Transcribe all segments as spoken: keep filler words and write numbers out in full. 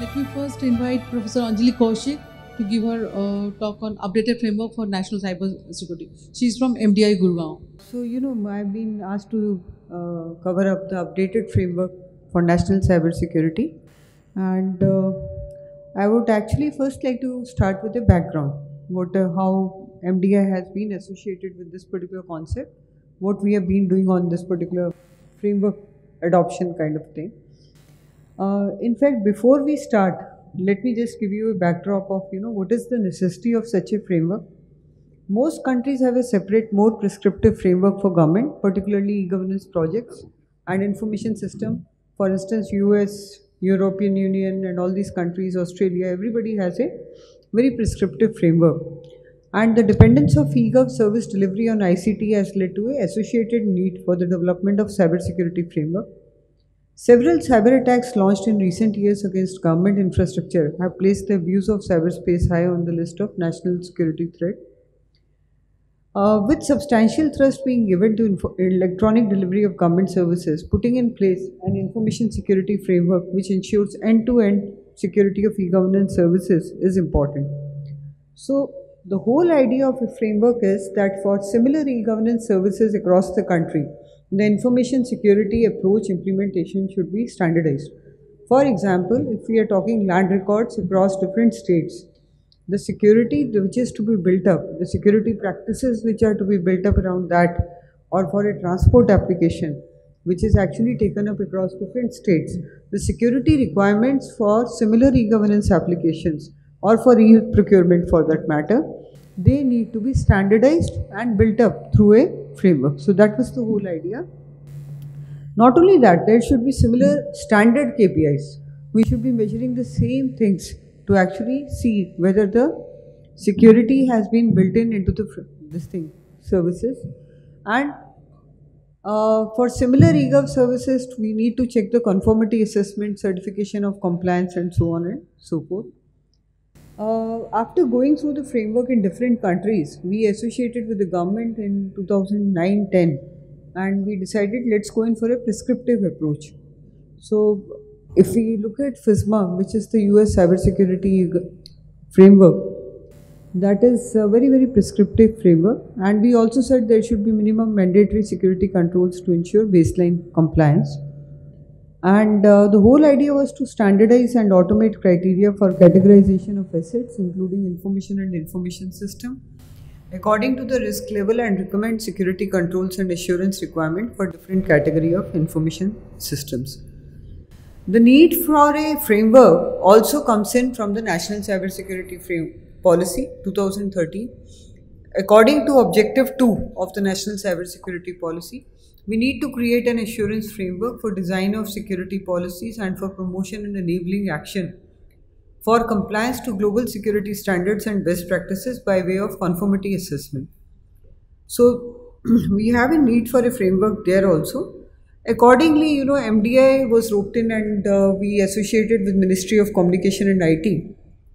Let me first invite Professor Anjali Kaushik to give her uh, talk on updated framework for national cyber security. She is from M D I Gurgaon. So, you know, I've been asked to uh, cover up the updated framework for national cyber security, and uh, I would actually first like to start with the background, what uh, how M D I has been associated with this particular concept, what we have been doing on this particular framework adoption kind of thing. Uh, in fact, before we start, let me just give you a backdrop of, you know, what is the necessity of such a framework. Most countries have a separate, more prescriptive framework for government, particularly e-governance projects and information system. For instance, U S, European Union and all these countries, Australia, everybody has a very prescriptive framework. And the dependence of e-gov service delivery on I C T has led to an associated need for the development of cybersecurity framework. Several cyber attacks launched in recent years against government infrastructure have placed the abuse of cyberspace high on the list of national security threat. Uh, with substantial thrust being given to info- electronic delivery of government services, putting in place an information security framework which ensures end-to-end security of e-governance services is important. So, the whole idea of a framework is that for similar e-governance services across the country, the information security approach implementation should be standardized. For example, if we are talking land records across different states, the security which is to be built up, the security practices which are to be built up around that, or for a transport application which is actually taken up across different states, the security requirements for similar e-governance applications or for e-procurement for that matter, they need to be standardized and built up through a framework. So that was the whole idea. Not only that, there should be similar standard K P Is. We should be measuring the same things to actually see whether the security has been built in into the this thing services. And uh, for similar eGov services, we need to check the conformity assessment, certification of compliance and so on and so forth. Uh, after going through the framework in different countries, we associated with the government in two thousand nine ten and we decided let's go in for a prescriptive approach. So if we look at FISMA, which is the U S cybersecurity framework, that is a very very prescriptive framework, and we also said there should be minimum mandatory security controls to ensure baseline compliance. And uh, the whole idea was to standardize and automate criteria for categorization of assets, including information and information system, according to the risk level, and recommend security controls and assurance requirement for different category of information systems. The need for a framework also comes in from the National Cybersecurity Frame Policy two thousand thirteen. According to Objective two of the National Cybersecurity Policy, we need to create an assurance framework for design of security policies and for promotion and enabling action for compliance to global security standards and best practices by way of conformity assessment. So we have a need for a framework there also. Accordingly, you know, M D I was roped in and uh, we associated with Ministry of Communication and I T.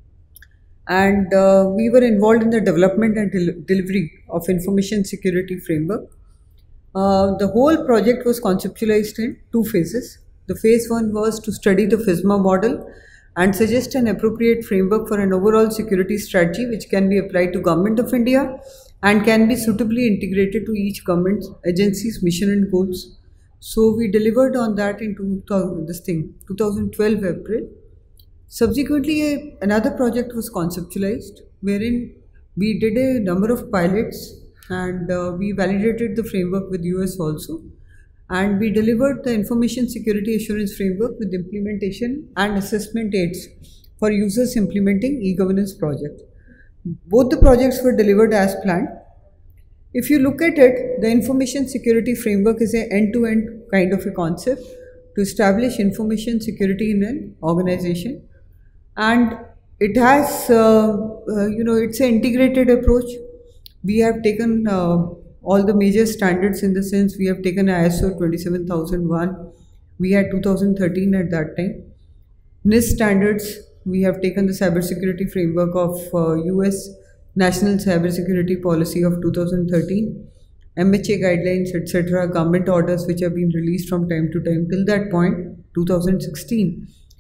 And uh, we were involved in the development and del delivery of information security framework. Uh, the whole project was conceptualized in two phases. The phase one was to study the FISMA model and suggest an appropriate framework for an overall security strategy which can be applied to Government of India and can be suitably integrated to each government agency's mission and goals. So we delivered on that in two thousand, this thing, two thousand twelve April. Subsequently, a, another project was conceptualized wherein we did a number of pilots and uh, we validated the framework with U S also, and we delivered the information security assurance framework with implementation and assessment aids for users implementing e-governance project. Both the projects were delivered as planned. If you look at it, the information security framework is an end-to-end kind of a concept to establish information security in an organization, and it has uh, uh, you know it's an integrated approach. We have taken uh, all the major standards, in the sense we have taken I S O twenty-seven thousand one, we had two thousand thirteen at that time. NIST standards, we have taken the cybersecurity framework of uh, U S National Cybersecurity Policy of two thousand thirteen, M H A guidelines, et cetera, government orders which have been released from time to time till that point, two thousand sixteen.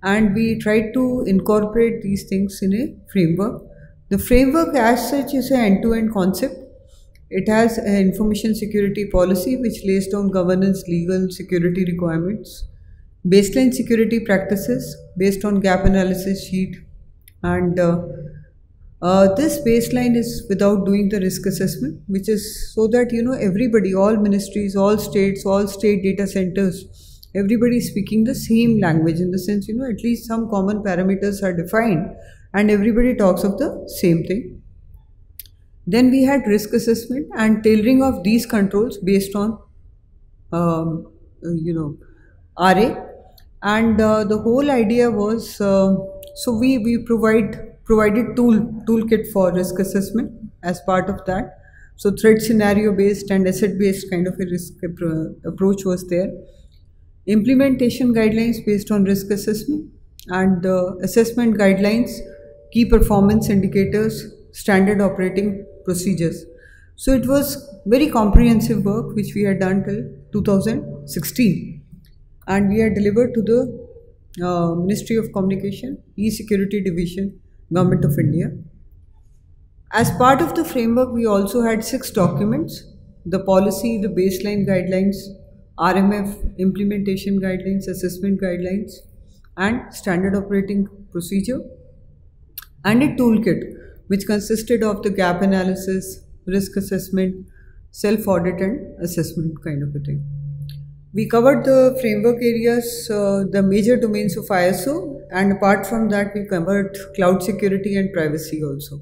and we tried to incorporate these things in a framework. The framework as such is an end-to-end concept. It has an information security policy which lays down governance, legal, security requirements, baseline security practices based on gap analysis sheet, and uh, uh, this baseline is without doing the risk assessment, which is so that you know everybody, all ministries, all states, all state data centers, everybody is speaking the same language, in the sense you know at least some common parameters are defined and everybody talks of the same thing. Then we had risk assessment and tailoring of these controls based on um, uh, you know R A, and uh, the whole idea was uh, so we we provide provided tool toolkit for risk assessment as part of that. So threat scenario based and asset based kind of a risk appro approach was there. Implementation guidelines based on risk assessment, and uh, assessment guidelines, key performance indicators, standard operating procedures. So it was very comprehensive work which we had done till two thousand sixteen, and we had delivered to the uh, Ministry of Communication, E-Security Division, Government of India. As part of the framework, we also had six documents: the policy, the baseline guidelines, R M F, implementation guidelines, assessment guidelines, and standard operating procedure, and a toolkit which consisted of the gap analysis, risk assessment, self-audit and assessment kind of a thing. We covered the framework areas, uh, the major domains of I S O, and apart from that we covered cloud security and privacy also.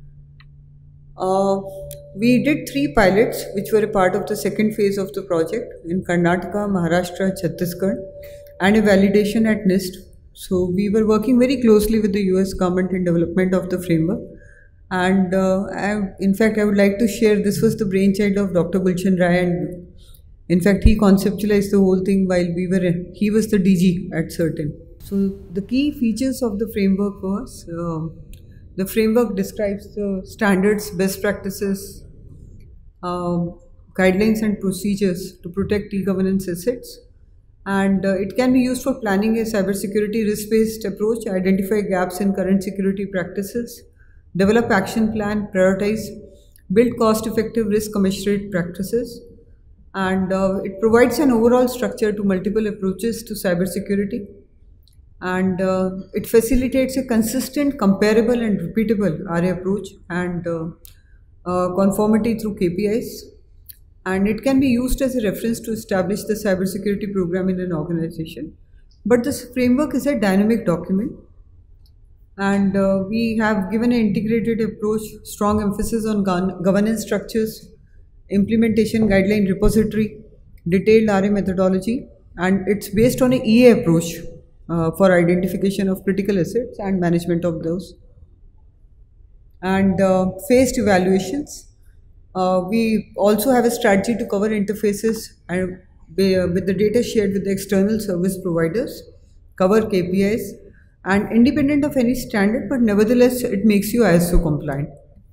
Uh, we did three pilots which were a part of the second phase of the project in Karnataka, Maharashtra, Chhattisgarh, and a validation at NIST. So we were working very closely with the U S government in development of the framework. And uh, I, in fact, I would like to share, this was the brainchild of Doctor Gulshan Rai, and in fact, he conceptualized the whole thing while we were, he was the D G at CERTIN. So the key features of the framework was, uh, the framework describes the standards, best practices, uh, guidelines and procedures to protect e-governance assets. And uh, it can be used for planning a cybersecurity risk-based approach, identify gaps in current security practices, develop action plan, prioritize, build cost-effective risk commensurate practices, and uh, it provides an overall structure to multiple approaches to cybersecurity, and uh, it facilitates a consistent, comparable and repeatable R A approach and uh, uh, conformity through K P Is, and it can be used as a reference to establish the cybersecurity program in an organization. But this framework is a dynamic document, and uh, we have given an integrated approach, strong emphasis on governance structures, implementation guideline repository, detailed R A methodology, and it's based on an E A approach uh, for identification of critical assets and management of those. And uh, phased evaluations. Uh, we also have a strategy to cover interfaces and with the data shared with the external service providers, cover K P Is, and independent of any standard, but nevertheless it makes you I S O compliant.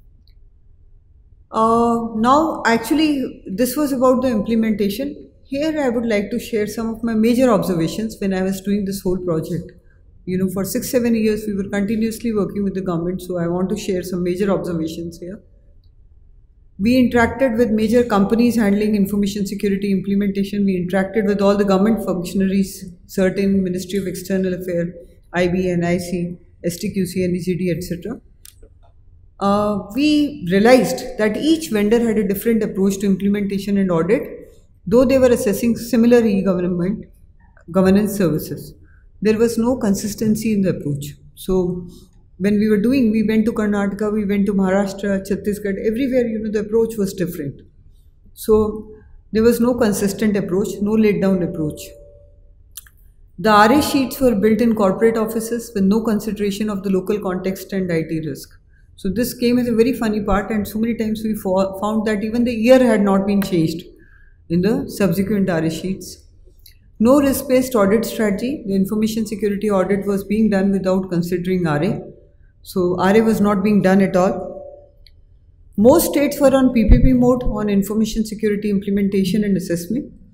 Uh, now actually this was about the implementation. Here I would like to share some of my major observations when I was doing this whole project. You know, for six, seven years we were continuously working with the government, so I want to share some major observations here. We interacted with major companies handling information security implementation. We interacted with all the government functionaries, CERTIN, Ministry of External Affairs, I B, N I C, S T Q C, N E C D, et cetera. Uh, we realized that each vendor had a different approach to implementation and audit, though they were assessing similar e-government governance services. There was no consistency in the approach. So when we were doing, we went to Karnataka, we went to Maharashtra, Chhattisgarh, everywhere, you know, the approach was different. So there was no consistent approach, no laid down approach. The R A sheets were built in corporate offices with no consideration of the local context and I T risk. So this came as a very funny part, and so many times we found that even the year had not been changed in the subsequent R A sheets. No risk-based audit strategy. The information security audit was being done without considering R A. So R A was not being done at all. Most states were on P P P mode on information security implementation and assessment.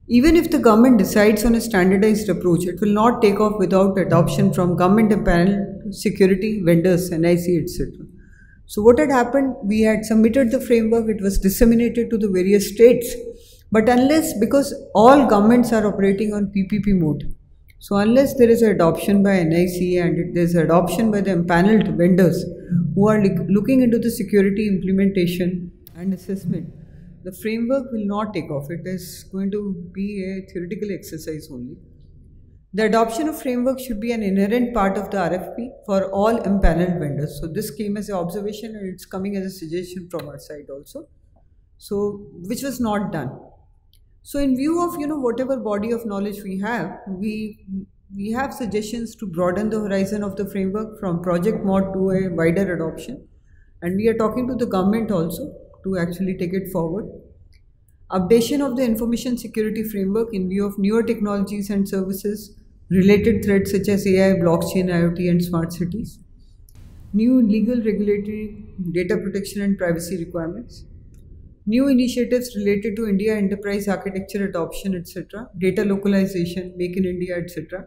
Even if the government decides on a standardized approach, it will not take off without adoption from government empaneled security vendors, N I C, et cetera. So what had happened, we had submitted the framework, it was disseminated to the various states, but unless, because all governments are operating on P P P mode, so unless there is an adoption by N I C and there is adoption by the empaneled vendors who are looking into the security implementation and assessment, the framework will not take off. It is going to be a theoretical exercise only. The adoption of framework should be an inherent part of the R F P for all empaneled vendors. So this came as an observation and it's coming as a suggestion from our side also. So which was not done. So in view of, you know, whatever body of knowledge we have, we we have suggestions to broaden the horizon of the framework from project mode to a wider adoption. And we are talking to the government also to actually take it forward. Updation of the information security framework in view of newer technologies and services, related threats such as A I, blockchain, IoT and smart cities. New legal regulatory data protection and privacy requirements. New initiatives related to India enterprise architecture adoption, et cetera. Data localization, Make in India, et cetera.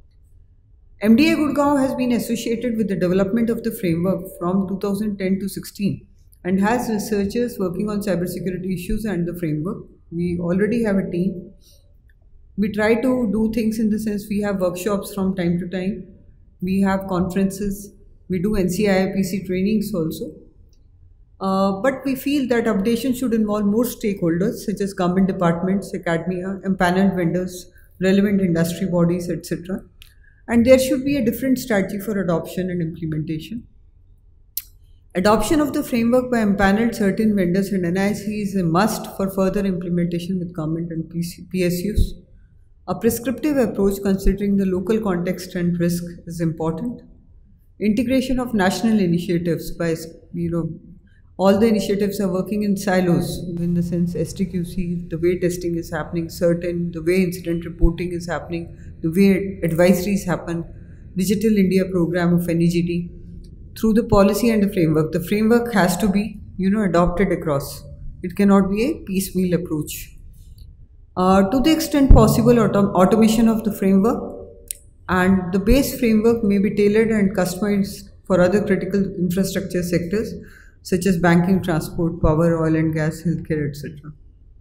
M D A Gurgaon has been associated with the development of the framework from two thousand ten to sixteen. And has researchers working on cybersecurity issues and the framework. We already have a team. We try to do things in the sense we have workshops from time to time. We have conferences. We do N C I I P C trainings also. Uh, but we feel that updation should involve more stakeholders such as government departments, academia, empaneled vendors, relevant industry bodies, et cetera. And there should be a different strategy for adoption and implementation. Adoption of the framework by empaneled certain vendors and N I C is a must for further implementation with government and P S Us. A prescriptive approach considering the local context and risk is important. Integration of national initiatives by, you know, all the initiatives are working in silos in the sense S T Q C, the way testing is happening, certain, the way incident reporting is happening, the way advisories happen, Digital India program of N E G D. Through the policy and the framework. The framework has to be, you know, adopted across. It cannot be a piecemeal approach. Uh, to the extent possible, autom automation of the framework and the base framework may be tailored and customized for other critical infrastructure sectors such as banking, transport, power, oil and gas, healthcare, et cetera.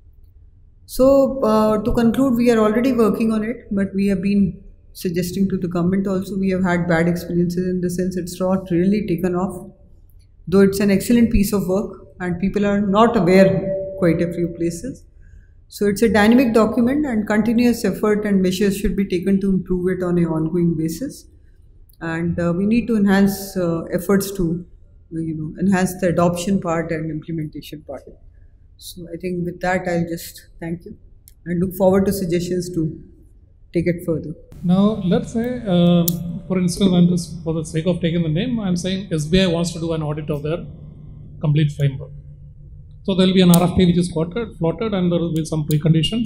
So uh, to conclude, we are already working on it, but we have been suggesting to the government also. We have had bad experiences in the sense it's not really taken off, though it's an excellent piece of work and people are not aware quite a few places. So it's a dynamic document and continuous effort and measures should be taken to improve it on an ongoing basis. And uh, we need to enhance uh, efforts to, you know, enhance the adoption part and implementation part. So I think with that I'll just thank you and look forward to suggestions to take it further. Now, let's say, um, for instance, I'm just, for the sake of taking the name, I'm saying S B I wants to do an audit of their complete framework. So there will be an R F P which is quoted, floated, and there will be some preconditions.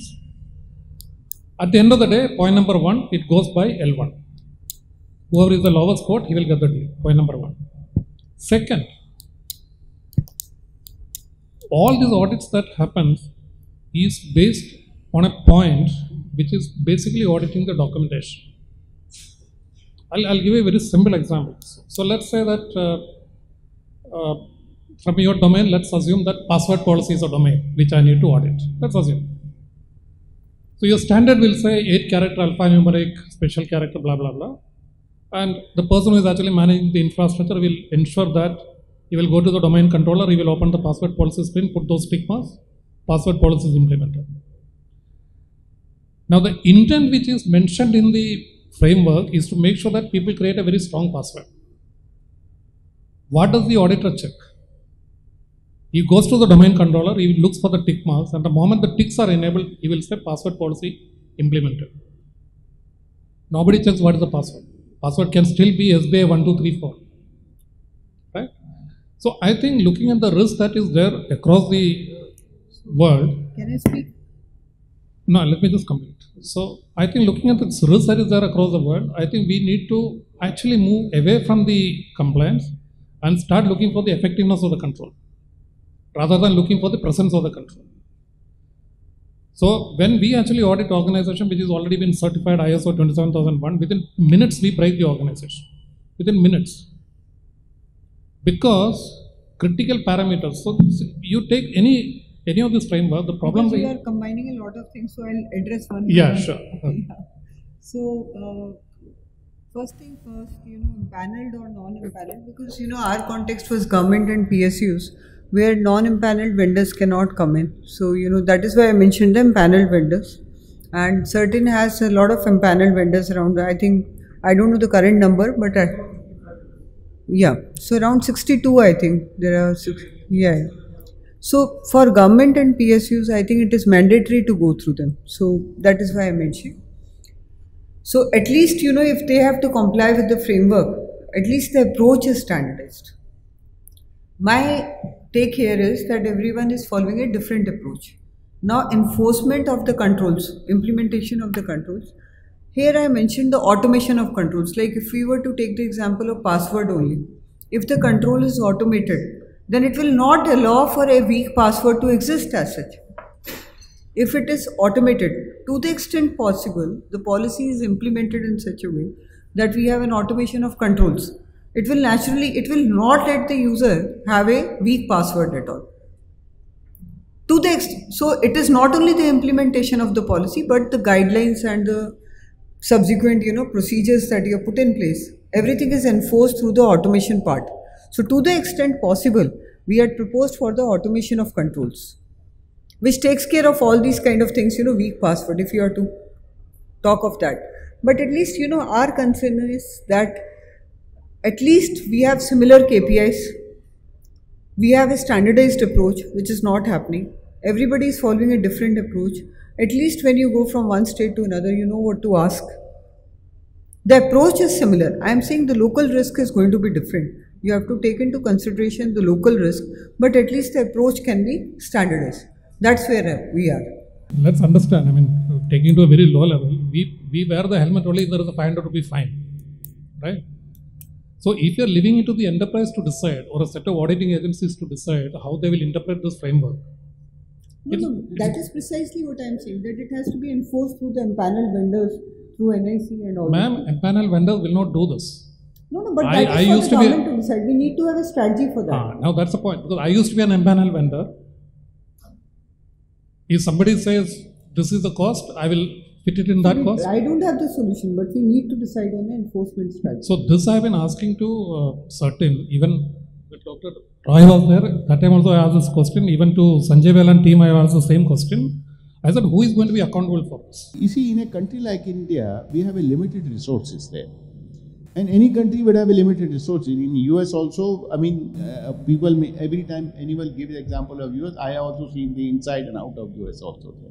At the end of the day, point number one, it goes by L one. Whoever is the lowest quote, he will get the deal. Point number one. Second, all these audits that happens is based on a point which is basically auditing the documentation. I'll, I'll give you a very simple example. So let's say that uh, uh, from your domain, let's assume that password policy is a domain which I need to audit. Let's assume. So your standard will say eight character alphanumeric, special character, blah, blah, blah. And the person who is actually managing the infrastructure will ensure that he will go to the domain controller, he will open the password policy screen, put those tick marks, password policy is implemented. Now the intent which is mentioned in the framework is to make sure that people create a very strong password. What does the auditor check? He goes to the domain controller, he looks for the tick marks, and the moment the ticks are enabled, he will say password policy implemented. Nobody checks what is the password. Password can still be S B I one two three four. Right? So I think looking at the risk that is there across the world. Can I speak? No, let me just complete. So I think looking at the risk that is there across the world, I think we need to actually move away from the compliance and start looking for the effectiveness of the control rather than looking for the presence of the control. So when we actually audit organization which is already been certified I S O twenty-seven thousand one, within minutes we break the organization. Within minutes. Because critical parameters. So you take any any of this framework, the problem because we are combining a lot of things, so I'll address one. Yeah, one. sure. Yeah. So uh, first thing first, you know, empaneled or non-empaneled, because you know our context was government and P S Us, where non-empaneled vendors cannot come in. So you know that is why I mentioned the empaneled vendors, and certain has a lot of empaneled vendors around. I think I don't know the current number, but I, yeah, so around sixty-two, I think there are six. Yeah. So for government and P S Us, I think it is mandatory to go through them. So that is why I mentioned. So at least, you know, if they have to comply with the framework, at least the approach is standardized. My take here is that everyone is following a different approach. Now, enforcement of the controls, implementation of the controls. Here I mentioned the automation of controls. Like if we were to take the example of password only, if the control is automated, then it will not allow for a weak password to exist as such. If it is automated, to the extent possible, the policy is implemented in such a way that we have an automation of controls. It will naturally, it will not let the user have a weak password at all. To the extent, so it is not only the implementation of the policy, but the guidelines and the subsequent, you know, procedures that you have put in place. Everything is enforced through the automation part. So to the extent possible, we had proposed for the automation of controls, which takes care of all these kind of things, you know, weak password, if you are to talk of that. But at least, you know, our concern is that at least we have similar K P Is. We have a standardized approach, which is not happening. Everybody is following a different approach. At least when you go from one state to another, you know what to ask. The approach is similar. I am saying the local risk is going to be different. You have to take into consideration the local risk, but at least the approach can be standardized. That's where we are. Let's understand, I mean, taking to a very low level, we, we wear the helmet only if there is a five hundred rupee fine, right? So if you're leaving it to the enterprise to decide, or a set of auditing agencies to decide how they will interpret this framework. No, no, that is precisely what I'm saying, that it has to be enforced through the empaneled vendors, through N I C and all. Ma'am, empaneled vendors will not do this. No, no, but I, that I is used for the to government be, to decide. We need to have a strategy for that. Ah, now that's the point, because I used to be an empaneled vendor. If somebody says, this is the cost, I will fit it in that we, cost. I don't have the solution, but we need to decide on the enforcement strategy. So this I have been asking to uh, certain, even Doctor Roy was there, that time also I asked this question, even to Sanjay Vel and team I asked the same question. I said, who is going to be accountable for this? You see, in a country like India, we have a limited resources there. And any country would have a limited resources. In U S also, I mean, uh, people, may, every time anyone gives the example of U S, I have also seen the inside and out of U S also there.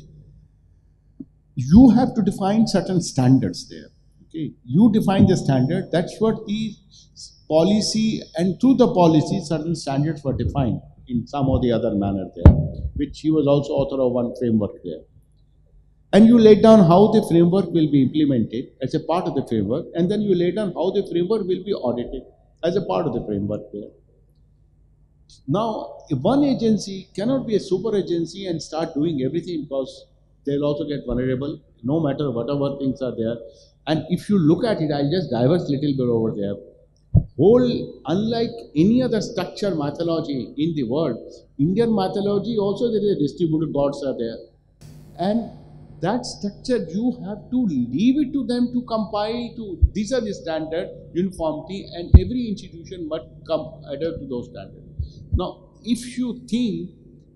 You have to define certain standards there. Okay, you define the standard. That's what the policy, and through the policy, certain standards were defined in some or the other manner there, which he was also author of one framework there. And you lay down how the framework will be implemented as a part of the framework, and then you lay down how the framework will be audited as a part of the framework there. Now, if one agency cannot be a super agency and start doing everything, because they'll also get vulnerable, no matter whatever things are there. And if you look at it, I'll just diverge a little bit over there. Whole, unlike any other structure mythology in the world, Indian mythology also there is a distributed gods are there. And that structure, you have to leave it to them to compile to, these are the standard, uniformity, and every institution must come adhere to those standards. Now, if you think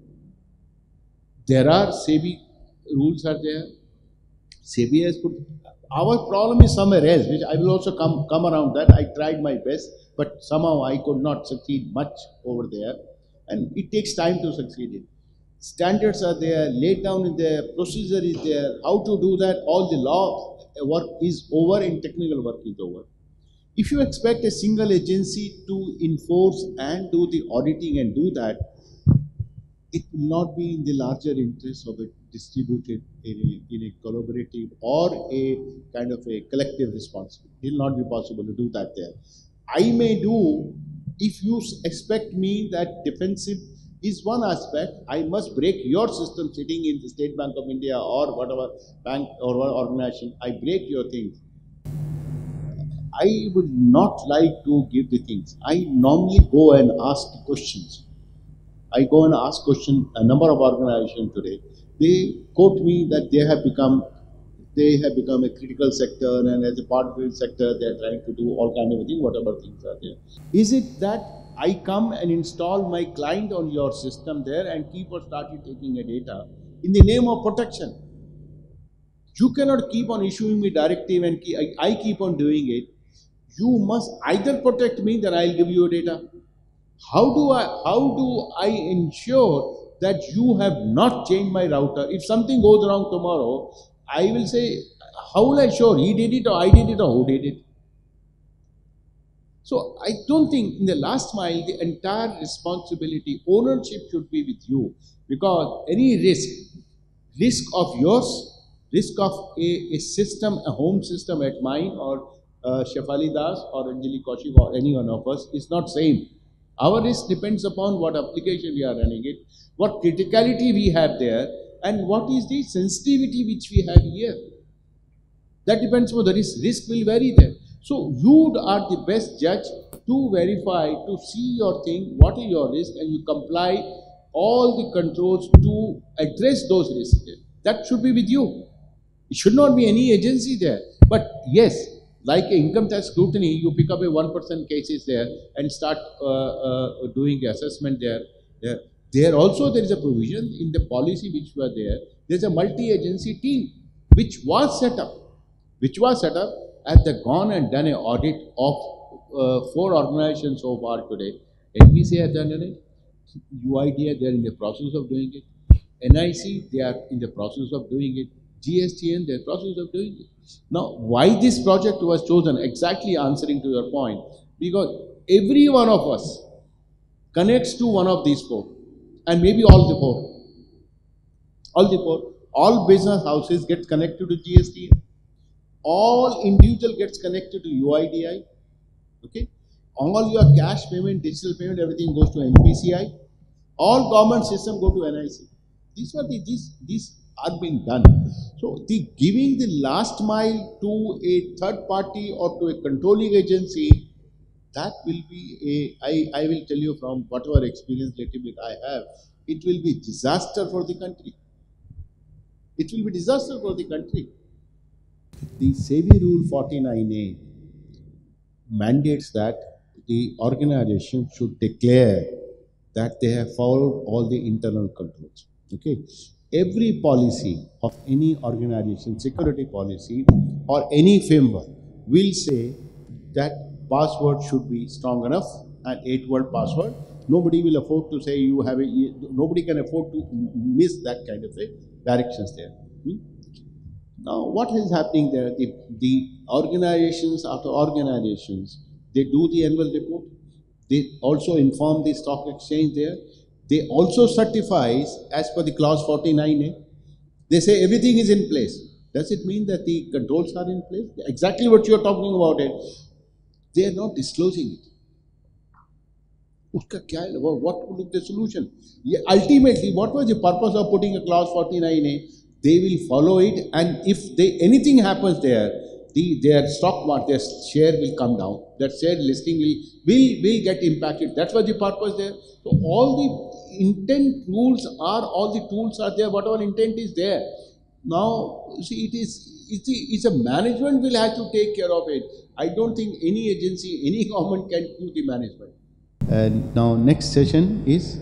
there are SEBI rules are there, SEBI has put, our problem is somewhere else, which I will also come, come around that. I tried my best, but somehow I could not succeed much over there, and it takes time to succeed in. Standards are there, laid down in there, procedure is there, how to do that, all the law work is over and technical work is over. If you expect a single agency to enforce and do the auditing and do that, it will not be in the larger interest of a distributed in a, in a collaborative or a kind of a collective responsibility. It will not be possible to do that there. I may do, if you expect me that defensive is one aspect. I must break your system sitting in the State Bank of India or whatever bank or what organization. I break your things. I would not like to give the things. I normally go and ask questions. I go and ask questions. A number of organizations today, they quote me that they have become, they have become a critical sector, and as a part of the sector, they are trying to do all kind of things, whatever things are there. Is it that I come and install my client on your system there and keep on started taking a data in the name of protection? You cannot keep on issuing me directive and keep, I, I keep on doing it. You must either protect me, then I'll give you data. How do I, how do I ensure that you have not changed my router? If something goes wrong tomorrow, I will say, how will I show he did it or I did it or who did it? So I don't think in the last mile, the entire responsibility, ownership should be with you, because any risk, risk of yours, risk of a, a system, a home system at mine or uh, Shefali Das or Anjali Kaushik or any one of us is not same. Our risk depends upon what application we are running it, what criticality we have there, and what is the sensitivity which we have here. That depends on the risk. Risk will vary there. So you are the best judge to verify, to see your thing, what is your risk, and you comply all the controls to address those risks there. That should be with you. It should not be any agency there. But yes, like a income tax scrutiny, you pick up a one percent cases there and start uh, uh, doing the assessment there. There, there also there is a provision in the policy which were there. There is a multi-agency team which was set up, which was set up as they gone and done an audit of uh, four organizations so far today. N B C has done it, U I D A they are in the process of doing it, N I C they are in the process of doing it, G S T N they are in the process of doing it. Now, why this project was chosen? Exactly answering to your point, because every one of us connects to one of these four, and maybe all the four. All the four. All business houses get connected to G S T N. All individual gets connected to U I D I. Okay. All your cash payment, digital payment, everything goes to N P C I. All government system go to N I C. These were the these these. are being done. So the giving the last mile to a third party or to a controlling agency, that will be a, I, I will tell you from whatever experience little bit I have, it will be disaster for the country. It will be disaster for the country. The SEBI Rule forty-nine A mandates that the organization should declare that they have followed all the internal controls. Okay. Every policy of any organization, security policy or any framework will say that password should be strong enough, an eight word password. Nobody will afford to say you have a, nobody can afford to miss that kind of a directions there. Hmm? Now what is happening there? The, the organizations after organizations, they do the annual report. They also inform the stock exchange there. They also certifies as per the clause forty-nine A. They say everything is in place. Does it mean that the controls are in place? Exactly what you are talking about it. They are not disclosing it. What would be the solution? Yeah, ultimately, what was the purpose of putting a clause forty-nine A? They will follow it, and if they anything happens there, the their stock market, their share will come down. That share listing will will will get impacted. That was the purpose there. So all the intent rules are, all the tools are there. Whatever intent is there. Now, see, it is it's a, it's a management will have to take care of it. I don't think any agency, any government can do the management. And now next session is.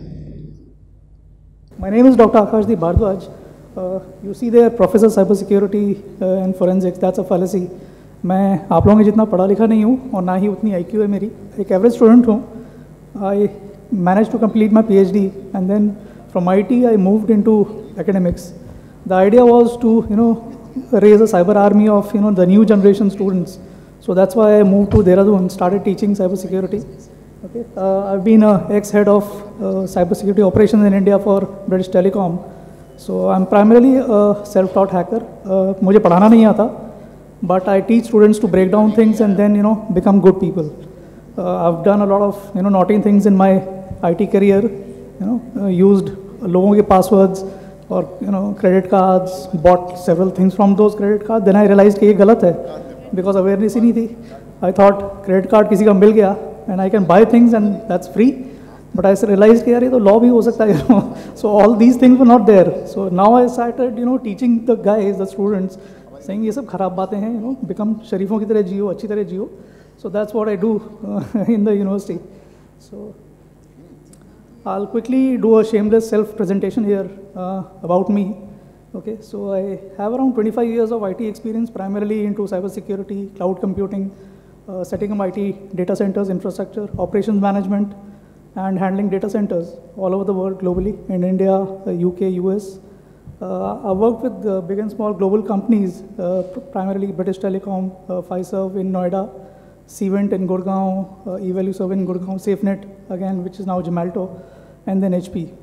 My name is Doctor Akashdeep Bhardwaj. Uh, you see there, Professor Cybersecurity uh, and Forensics. That's a fallacy. मैं आप लोगों के जितना पढ़ा लिखा नहीं हूँ और ना ही उतनी आई क्यू है मेरी. एक एवरेज स्टूडेंट हूँ. I managed to complete my PhD, and then from I T I moved into academics. The idea was to you know raise a cyber army of you know the new generation students. So that's why I moved to Dehradun and started teaching cybersecurity. Okay, uh, I've been a ex-head of uh, cybersecurity operations in India for British Telecom. So I'm primarily a self-taught hacker. Uh, मुझे पढ़ाना नहीं आता, but I teach students to break down things and then you know become good people. Uh, I've done a lot of you know naughty things in my I T career, you know, uh, used लोगों के passwords or you know credit cards, bought several things from those credit cards. Then I realized कि ये गलत है, because awareness ही नहीं थी. I thought credit card किसी का मिल गया and I can buy things and that's free. But I realized कि यार ये तो law भी हो सकता है, you know. So all these things were not there. So now I started, you know, teaching the guys, the students, saying ये सब खराब बातें हैं, you know, become शरीफों की तरह जियो, अच्छी तरह जियो. So that's what I do uh, in the university. So I'll quickly do a shameless self-presentation here uh, about me. Okay, so I have around twenty-five years of I T experience, primarily into cybersecurity, cloud computing, uh, setting up I T data centers, infrastructure, operations management, and handling data centers all over the world globally, in India, uh, U K, U S. Uh, I worked with uh, big and small global companies, uh, primarily British Telecom, uh, Fiserv in Noida, Cvent in Gurgaon, uh, Evaluserve in Gurgaon, SafeNet again, which is now Gemalto, and then H P.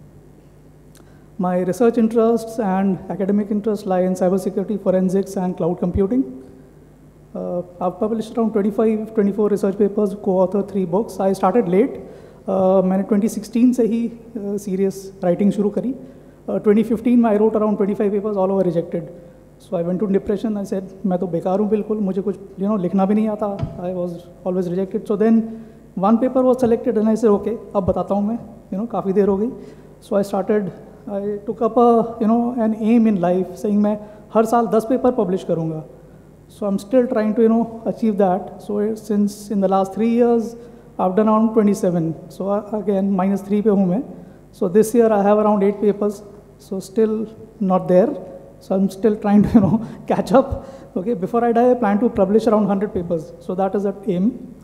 My research interests and academic interests lie in cybersecurity, forensics, and cloud computing. Uh, I've published around twenty-five, twenty-four research papers, co-authored three books. I started late. Uh, मैंने twenty sixteen से ही uh, serious writing शुरू करी. Uh, twenty fifteen में I wrote around twenty-five papers, all over rejected. So I went to depression. I said, मैं तो बेकार हूँ बिल्कुल, मुझे कुछ you know लिखना भी नहीं आता. I was always rejected. So then one paper was selected and I said, okay, अब बताता हूँ मैं, you know काफ़ी देर हो गई. So I started, I took up a you know an aim in life, saying मैं हर साल दस पेपर publish करूँगा. So I'm still trying to you know achieve that. So since in the last three years, I've done around twenty-seven. So again minus three पे हूँ मैं. So this year I have around eight papers. So still not there. So I'm still trying to you know catch up. Okay, before I die, I plan to publish around one hundred papers. So that is the aim.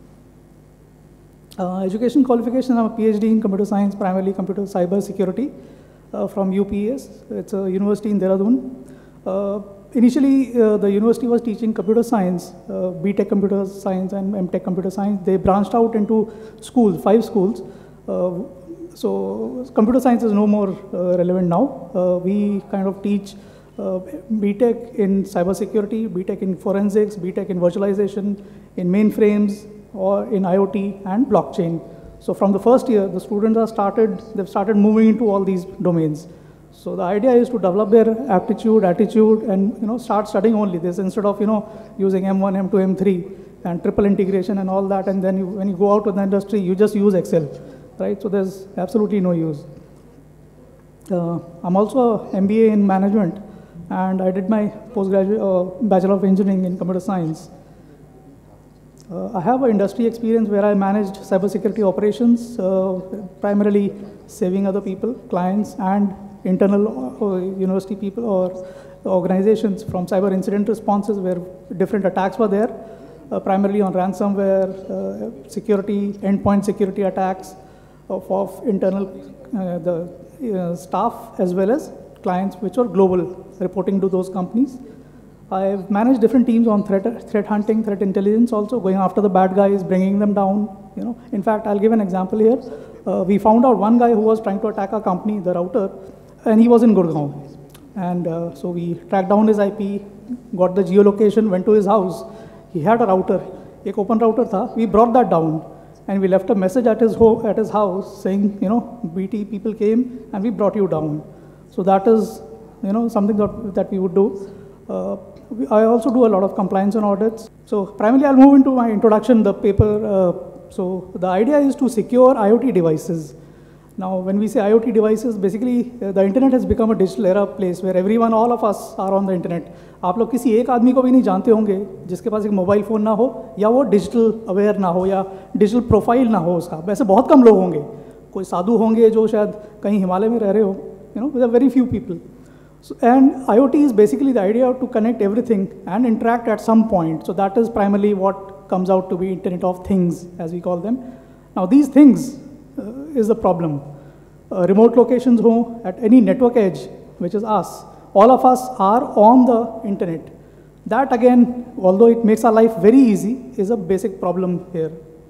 Uh, education qualification: I'm a PhD in computer science, primarily computer cyber security, uh, from U P S. It's a university in Dehradun. Uh, initially, uh, the university was teaching computer science, uh, B Tech computer science and M Tech computer science. They branched out into schools, five schools. Uh, so computer science is no more uh, relevant now. Uh, we kind of teach uh, B Tech in cybersecurity, B Tech in forensics, B Tech in virtualization, in mainframes, or in I O T and blockchain. So from the first year, the students are started, they've started moving into all these domains. So the idea is to develop their aptitude, attitude, and you know start studying only this instead of you know using M one, M two, M three, and triple integration and all that. And then you, when you go out to the industry, you just use Excel, right? So there's absolutely no use. Uh, I'm also a M B A in management, and I did my postgraduate uh, Bachelor of Engineering in computer science. Uh, I have an industry experience where I managed cybersecurity operations, uh, primarily saving other people, clients, and internal uh, university people or organizations from cyber incident responses where different attacks were there, uh, primarily on ransomware, uh, security, endpoint security attacks of, of internal uh, the uh, staff as well as clients which were global, reporting to those companies. I've managed different teams on threat, threat hunting, threat intelligence also, going after the bad guys, bringing them down. You know, in fact, I'll give an example here. Uh, we found out one guy who was trying to attack our company, the router, and he was in Gurgaon. And uh, so we tracked down his I P, got the geolocation, went to his house. He had a router, एक open router था. We brought that down, and we left a message at his ho at his house saying, you know, B T people came and we brought you down. So that is, you know, something that that we would do. Uh, I also do a lot of compliance and audits. So primarily, I'll move into my introduction, the paper. Uh, so the idea is to secure I O T devices. Now, when we say I O T devices, basically uh, the internet has become a digital era place where everyone, all of us are on the internet. आप लोग किसी एक आदमी को भी नहीं जानते होंगे जिसके पास एक मोबाइल फ़ोन ना हो या वो डिजिटल अवेयर ना हो या डिजिटल प्रोफाइल ना हो उसका. वैसे बहुत कम लोग होंगे. कोई साधु होंगे जो शायद कहीं हिमालय में रह रहे हो. You know, there are very few people. So, and I O T is basically the idea to connect everything and interact at some point. So that is primarily what comes out to be Internet of Things, as we call them. Now these things uh, is the problem. Uh, remote locations ho, at any network edge, which is us, all of us are on the internet. That again, although it makes our life very easy, is a basic problem here.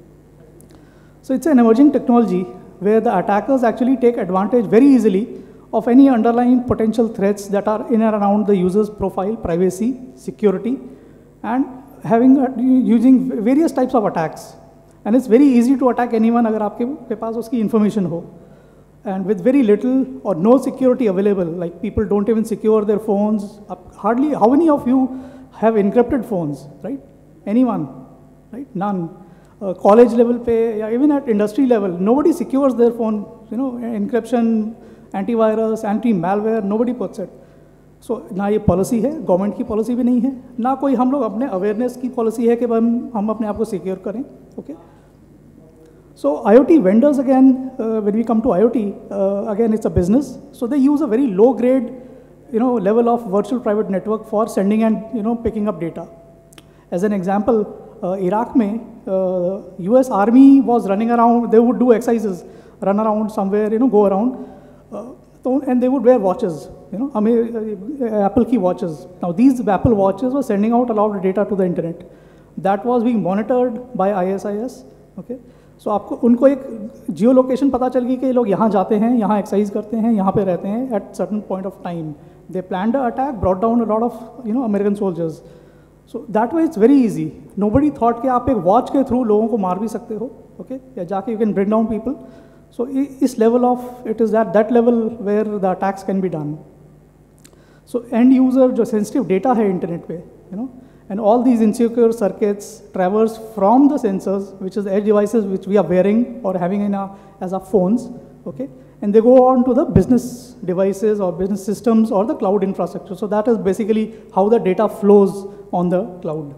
So it's an emerging technology where the attackers actually take advantage very easily of any underlying potential threats that are in and around the user's profile, privacy, security, and having uh, using various types of attacks. And it's very easy to attack anyone अगर आपके पास उसकी information हो. and with very little or no security available, like people don't even secure their phones. Hardly, how many of you have encrypted phones, right? Anyone, right? None. Uh, college level pay, yeah, even at industry level, nobody secures their phone, you know, encryption, antivirus, anti-malware, nobody puts it. So ना ये policy है, government की policy भी नहीं है, ना कोई हम लोग अपने अवेयरनेस की पॉलिसी है कि हम हम अपने आप को सिक्योर करें, okay? So IoT vendors again, uh, when we come to IoT, uh, again it's a business. So they use a very low grade, you know, level of virtual private network for sending and, you know, picking up data. As an example, uh, Iraq mein, uh, U S Army was running around, they would do exercises, run around somewhere, you know, go around, uh, and they would wear watches, you know, I mean, uh, Apple key watches. Now these Apple watches were sending out a lot of data to the internet. That was being monitored by I S I S, okay? So आपको उनको एक जियो location पता चल गई कि ये लोग यहाँ जाते हैं, यहाँ एक्सरसाइज करते हैं, यहाँ पे रहते हैं at certain point of time. They planned an attack, brought down a lot of, you know, American soldiers. So that way it's very easy. Nobody thought कि आप एक watch के through लोगों को मार भी सकते हो, okay? या जाके you can bring down people. So इस level of, it is at that level where the attacks can be done. So end user जो sensitive data है internet पे, you know, and all these insecure circuits traverse from the sensors, which is the edge devices which we are wearing or having in our, as our phones, okay? And they go on to the business devices or business systems or the cloud infrastructure. So that is basically how the data flows on the cloud.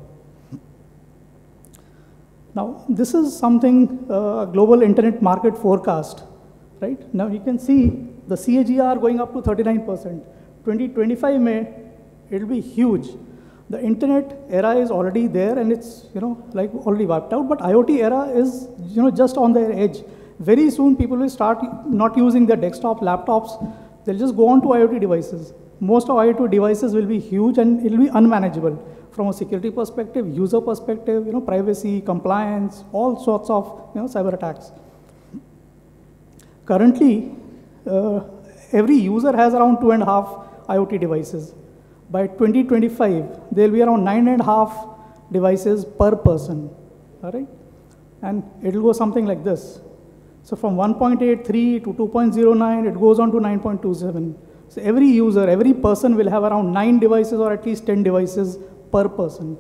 Now, this is something, uh, global internet market forecast, right? Now you can see the C A G R going up to thirty-nine percent. twenty twenty-five May, it'll be huge. The internet era is already there and it's, you know, like already wiped out, but IoT era is, you know, just on their edge. Very soon people will start not using their desktop laptops, they'll just go on to IoT devices. Most of IoT devices will be huge and it'll be unmanageable from a security perspective, user perspective, you know, privacy, compliance, all sorts of, you know, cyber attacks. Currently, uh, every user has around two and a half IoT devices. By twenty twenty-five, there will be around nine and a half devices per person, all right? And it'll go something like this. So from one point eight three to two point zero nine, it goes on to nine point two seven. So every user, every person will have around nine devices or at least ten devices per person.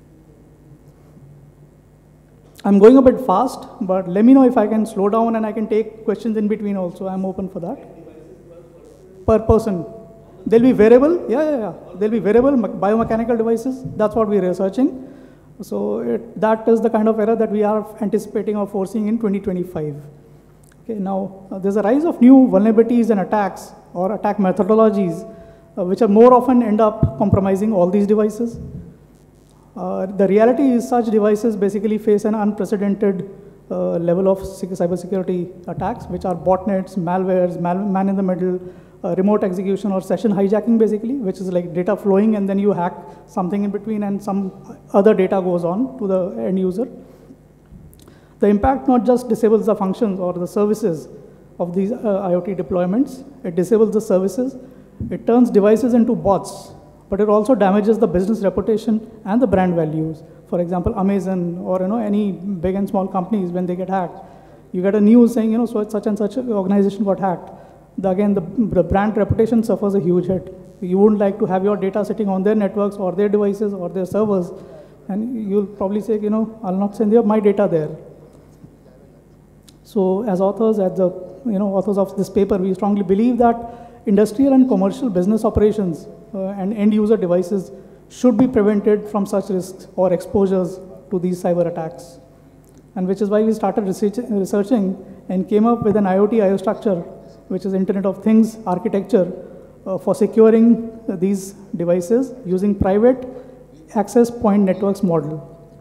I'm going a bit fast, but let me know if I can slow down and I can take questions in between also. I'm open for that. Per person. They'll be wearable, yeah, yeah, yeah. They'll be wearable biomechanical devices. That's what we're researching. So it, that is the kind of error that we are anticipating or foreseeing in twenty twenty-five. Okay, now uh, there's a rise of new vulnerabilities and attacks or attack methodologies, uh, which are more often end up compromising all these devices. Uh, the reality is such devices basically face an unprecedented uh, level of cybersecurity attacks, which are botnets, malwares, mal man in the middle, Uh, remote execution or session hijacking basically, which is like data flowing and then you hack something in between and some other data goes on to the end user. The impact not just disables the functions or the services of these uh, IoT deployments, it disables the services, it turns devices into bots, but it also damages the business reputation and the brand values. For example, Amazon or, you know, any big and small companies, when they get hacked, you get a news saying, you know, so such and such organization got hacked. The, again, the, the brand reputation suffers a huge hit. You wouldn't like to have your data sitting on their networks or their devices or their servers, and you'll probably say, you know, I'll not send my data there. So as authors, as the, you know, authors of this paper, we strongly believe that industrial and commercial business operations uh, and end user devices should be prevented from such risks or exposures to these cyber attacks. And which is why we started research, researching and came up with an IoT I O structure, which is Internet of Things architecture uh, for securing uh, these devices using private access point networks model.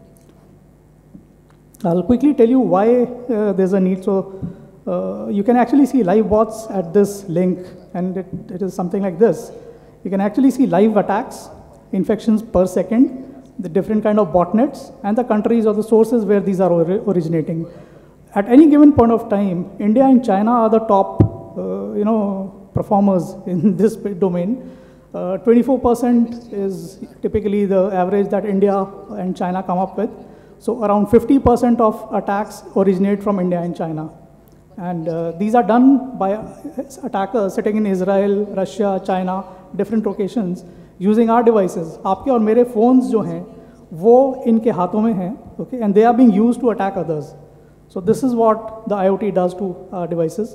I'll quickly tell you why uh, there's a need. So uh, you can actually see live bots at this link, and it, it is something like this. You can actually see live attacks, infections per second, the different kind of botnets, and the countries or the sources where these are or originating. At any given point of time, India and China are the top Uh, you know, performers in this domain. twenty-four percent uh, is typically the average that India and China come up with. So around fifty percent of attacks originate from India and China. And uh, these are done by attackers sitting in Israel, Russia, China, different locations, using our devices. आपके और मेरे phones जो हैं, वो इनके हाथों में हैं, okay, and they are being used to attack others. So this is what the IoT does to our devices.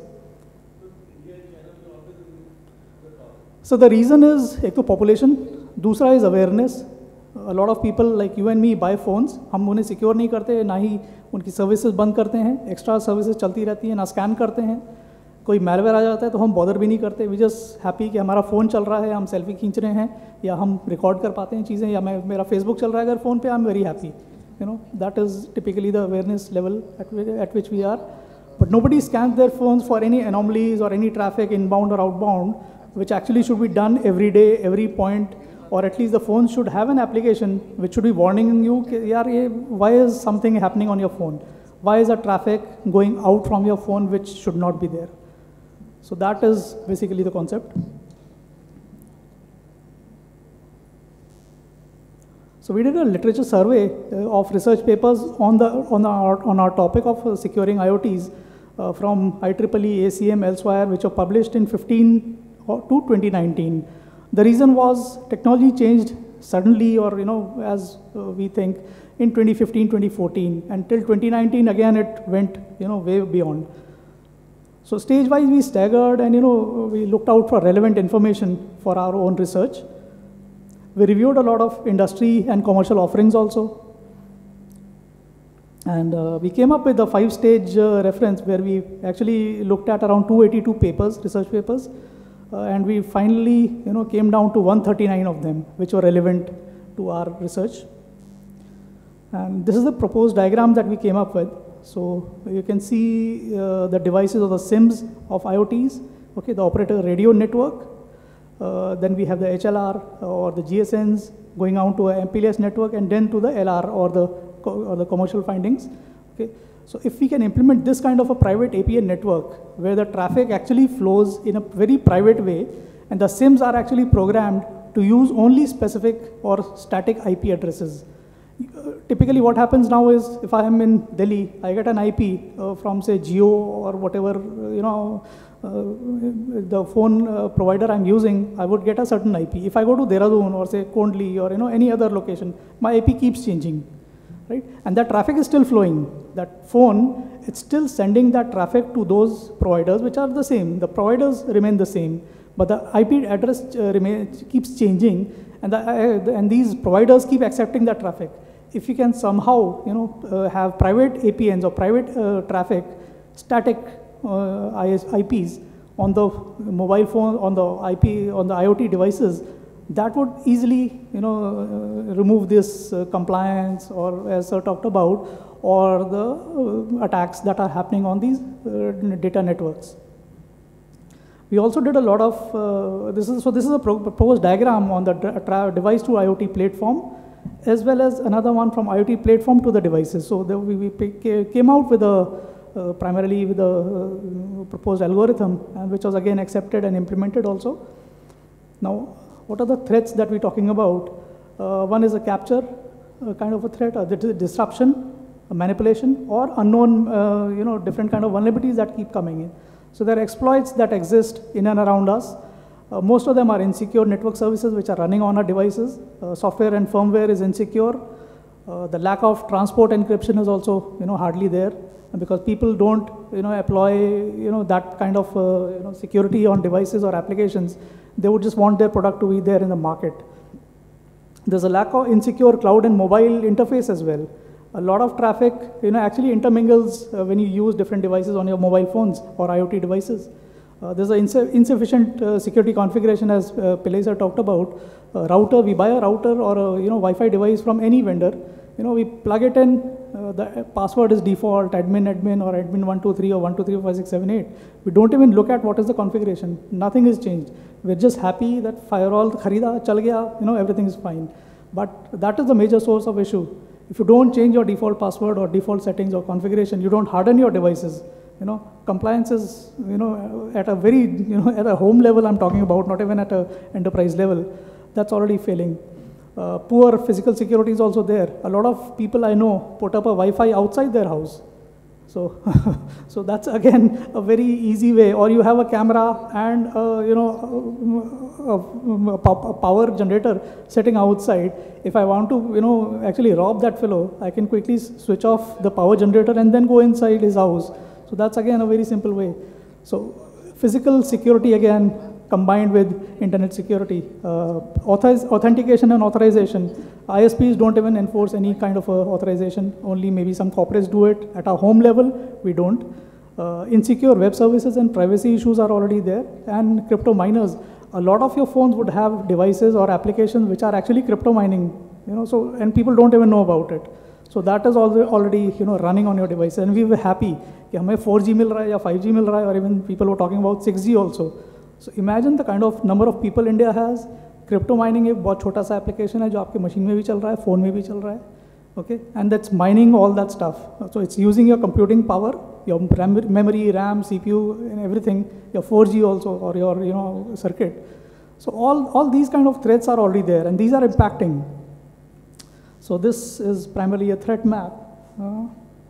So the reason is एक तो population, दूसरा is awareness. A lot of people like you and me buy phones, हम उन्हें secure नहीं करते, ना ही उनकी services बंद करते हैं, extra services चलती रहती हैं, ना scan करते हैं, कोई malware आ जाता है तो हम bother भी नहीं करते, we just happy कि हमारा फ़ोन चल रहा है, हम selfie खींच रहे हैं, या हम record कर पाते हैं चीज़ें, या मैं मेरा Facebook चल रहा है अगर फ़ोन पे, I'm very happy. You know, that is typically the awareness level at, at which we are. But nobody scans their phones for any anomalies or any traffic inbound or outbound, which actually should be done every day, every point, or at least the phone should have an application which should be warning you, yaar, ye, why is something happening on your phone? Why is the traffic going out from your phone which should not be there? So that is basically the concept. So we did a literature survey uh, of research papers on the on our on our topic of uh, securing IoTs uh, from I triple E, A C M, elsewhere, which were published in fifteen to twenty nineteen. The reason was technology changed suddenly, or you know, as uh, we think, in twenty fifteen, twenty fourteen, until twenty nineteen. Again, it went you know way beyond. So stage-wise, we staggered, and you know we looked out for relevant information for our own research. We reviewed a lot of industry and commercial offerings also. And uh, we came up with a five-stage uh, reference where we actually looked at around two hundred eighty-two papers, research papers, uh, and we finally you know, came down to one hundred thirty-nine of them, which were relevant to our research. And this is the proposed diagram that we came up with. So you can see uh, the devices or the SIMs of IoTs, okay, the operator radio network. Uh, then we have the H L R or the G S Ns going out to a M P L S network, and then to the L R or the, co or the commercial findings. Okay. So if we can implement this kind of a private A P N network where the traffic actually flows in a very private way, and the SIMs are actually programmed to use only specific or static I P addresses. Uh, typically what happens now is, if I am in Delhi, I get an I P uh, from say Jio or whatever, uh, you know, Uh, the phone uh, provider I'm using, I would get a certain I P. If I go to Dehradun or say Kondli or you know any other location, my I P keeps changing, right? And that traffic is still flowing. That phone, it's still sending that traffic to those providers which are the same. The providers remain the same, but the I P address uh, remain, keeps changing, and the, uh, and these providers keep accepting that traffic. If you can somehow you know uh, have private A P Ns or private uh, traffic, static Uh, I Ps on the mobile phone, on the I P, on the IoT devices, that would easily, you know, uh, remove this uh, compliance, or as Sir talked about, or the uh, attacks that are happening on these uh, data networks. We also did a lot of uh, this is so this is a pro proposed diagram on the device to IoT platform, as well as another one from IoT platform to the devices. So the, we, we came out with a Uh, primarily with the uh, proposed algorithm, and which was again accepted and implemented also. Now, what are the threats that we're talking about? Uh, one is a capture uh, kind of a threat, a disruption, a manipulation, or unknown, uh, you know, different kind of vulnerabilities that keep coming in. So there are exploits that exist in and around us. Uh, most of them are insecure network services which are running on our devices. Uh, software and firmware is insecure. Uh, the lack of transport encryption is also, you know, hardly there, because people don't, you know, employ, you know, that kind of, uh, you know, security on devices or applications. They would just want their product to be there in the market. There's a lack of insecure cloud and mobile interface as well. A lot of traffic, you know, actually intermingles uh, when you use different devices on your mobile phones or IoT devices. Uh, there's an ins insufficient uh, security configuration, as uh, Pillai sir talked about. Uh, router, we buy a router or a, you know, Wi-Fi device from any vendor. You know, we plug it in, uh, the password is default, admin, admin, or admin one two three or one two three four five six seven eight. We don't even look at what is the configuration. Nothing is changed. We're just happy that firewall kharida, chal gaya, you know, everything is fine. But that is the major source of issue. If you don't change your default password or default settings or configuration, you don't harden your devices. You know, compliance is, you know, at a very, you know, at a home level I'm talking about, not even at a enterprise level. That's already failing. Uh, poor physical security is also there. A lot of people I know put up a Wi-Fi outside their house. So, so that's again a very easy way. Or you have a camera and uh, you know a, a, a power generator sitting outside. If I want to you know actually rob that fellow, I can quickly switch off the power generator and then go inside his house. So that's again a very simple way. So physical security again combined with internet security. Uh, authentication and authorization. I S Ps don't even enforce any kind of uh, authorization, only maybe some corporates do it. At our home level, we don't. Uh, insecure web services and privacy issues are already there. And crypto miners, a lot of your phones would have devices or applications which are actually crypto mining, you know, so, and people don't even know about it. So that is already you know, running on your device. And we were happy that we have four G mil raha hai, or five G mil raha hai, or even people were talking about six G also. So imagine the kind of number of people India has. Crypto mining एक बहुत छोटा सा application है जो आपके machine में भी चल रहा है, phone में भी चल रहा है, okay? And that's mining all that stuff. So it's using your computing power, your memory, RAM, C P U, and everything, your four G also, or your you know circuit. So all all these kind of threats are already there, and these are impacting. So this is primarily a threat map. Uh,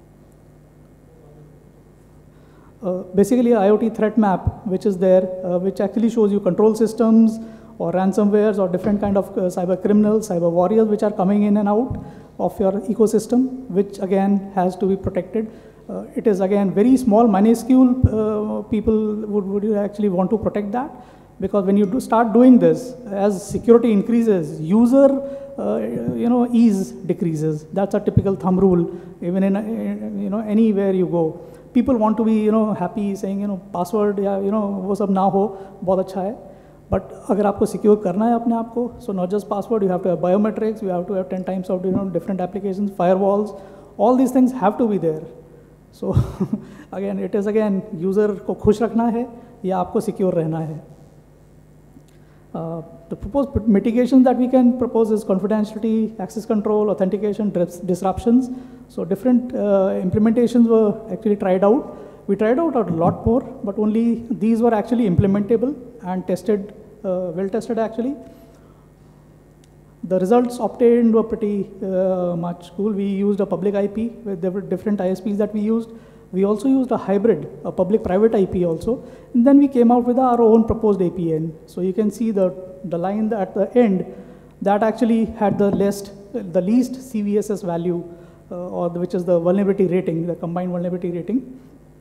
Uh, basically a IoT threat map which is there, uh, which actually shows you control systems or ransomwares or different kind of uh, cyber criminals, cyber warriors which are coming in and out of your ecosystem, which again has to be protected. Uh, it is again very small, minuscule uh, people would, would actually want to protect that, because when you do start doing this, as security increases, user uh, you know ease decreases. That's a typical thumb rule, even in, in you know anywhere you go. People want to be, you know, happy, saying, you know, password, या, you know, वो सब ना हो, बहुत अच्छा है. But अगर आपको secure करना है अपने आप को, so not just password, you have to have biometrics, you have to have ten times of, you know, different applications, firewalls, all these things have to be there. So again, it is again, user को खुश रखना है या आपको secure रहना है. Uh, the proposed mitigations that we can propose is confidentiality, access control, authentication, disruptions. So different uh, implementations were actually tried out. We tried out a lot more, but only these were actually implementable and tested, uh, well tested actually. The results obtained were pretty uh, much cool. We used a public I P with different I S Ps that we used. We also used a hybrid, a public-private I P also. And then we came out with our own proposed A P N. So you can see the, the line at the end that actually had the least, the least C V S S value, uh, or the, which is the vulnerability rating, the combined vulnerability rating.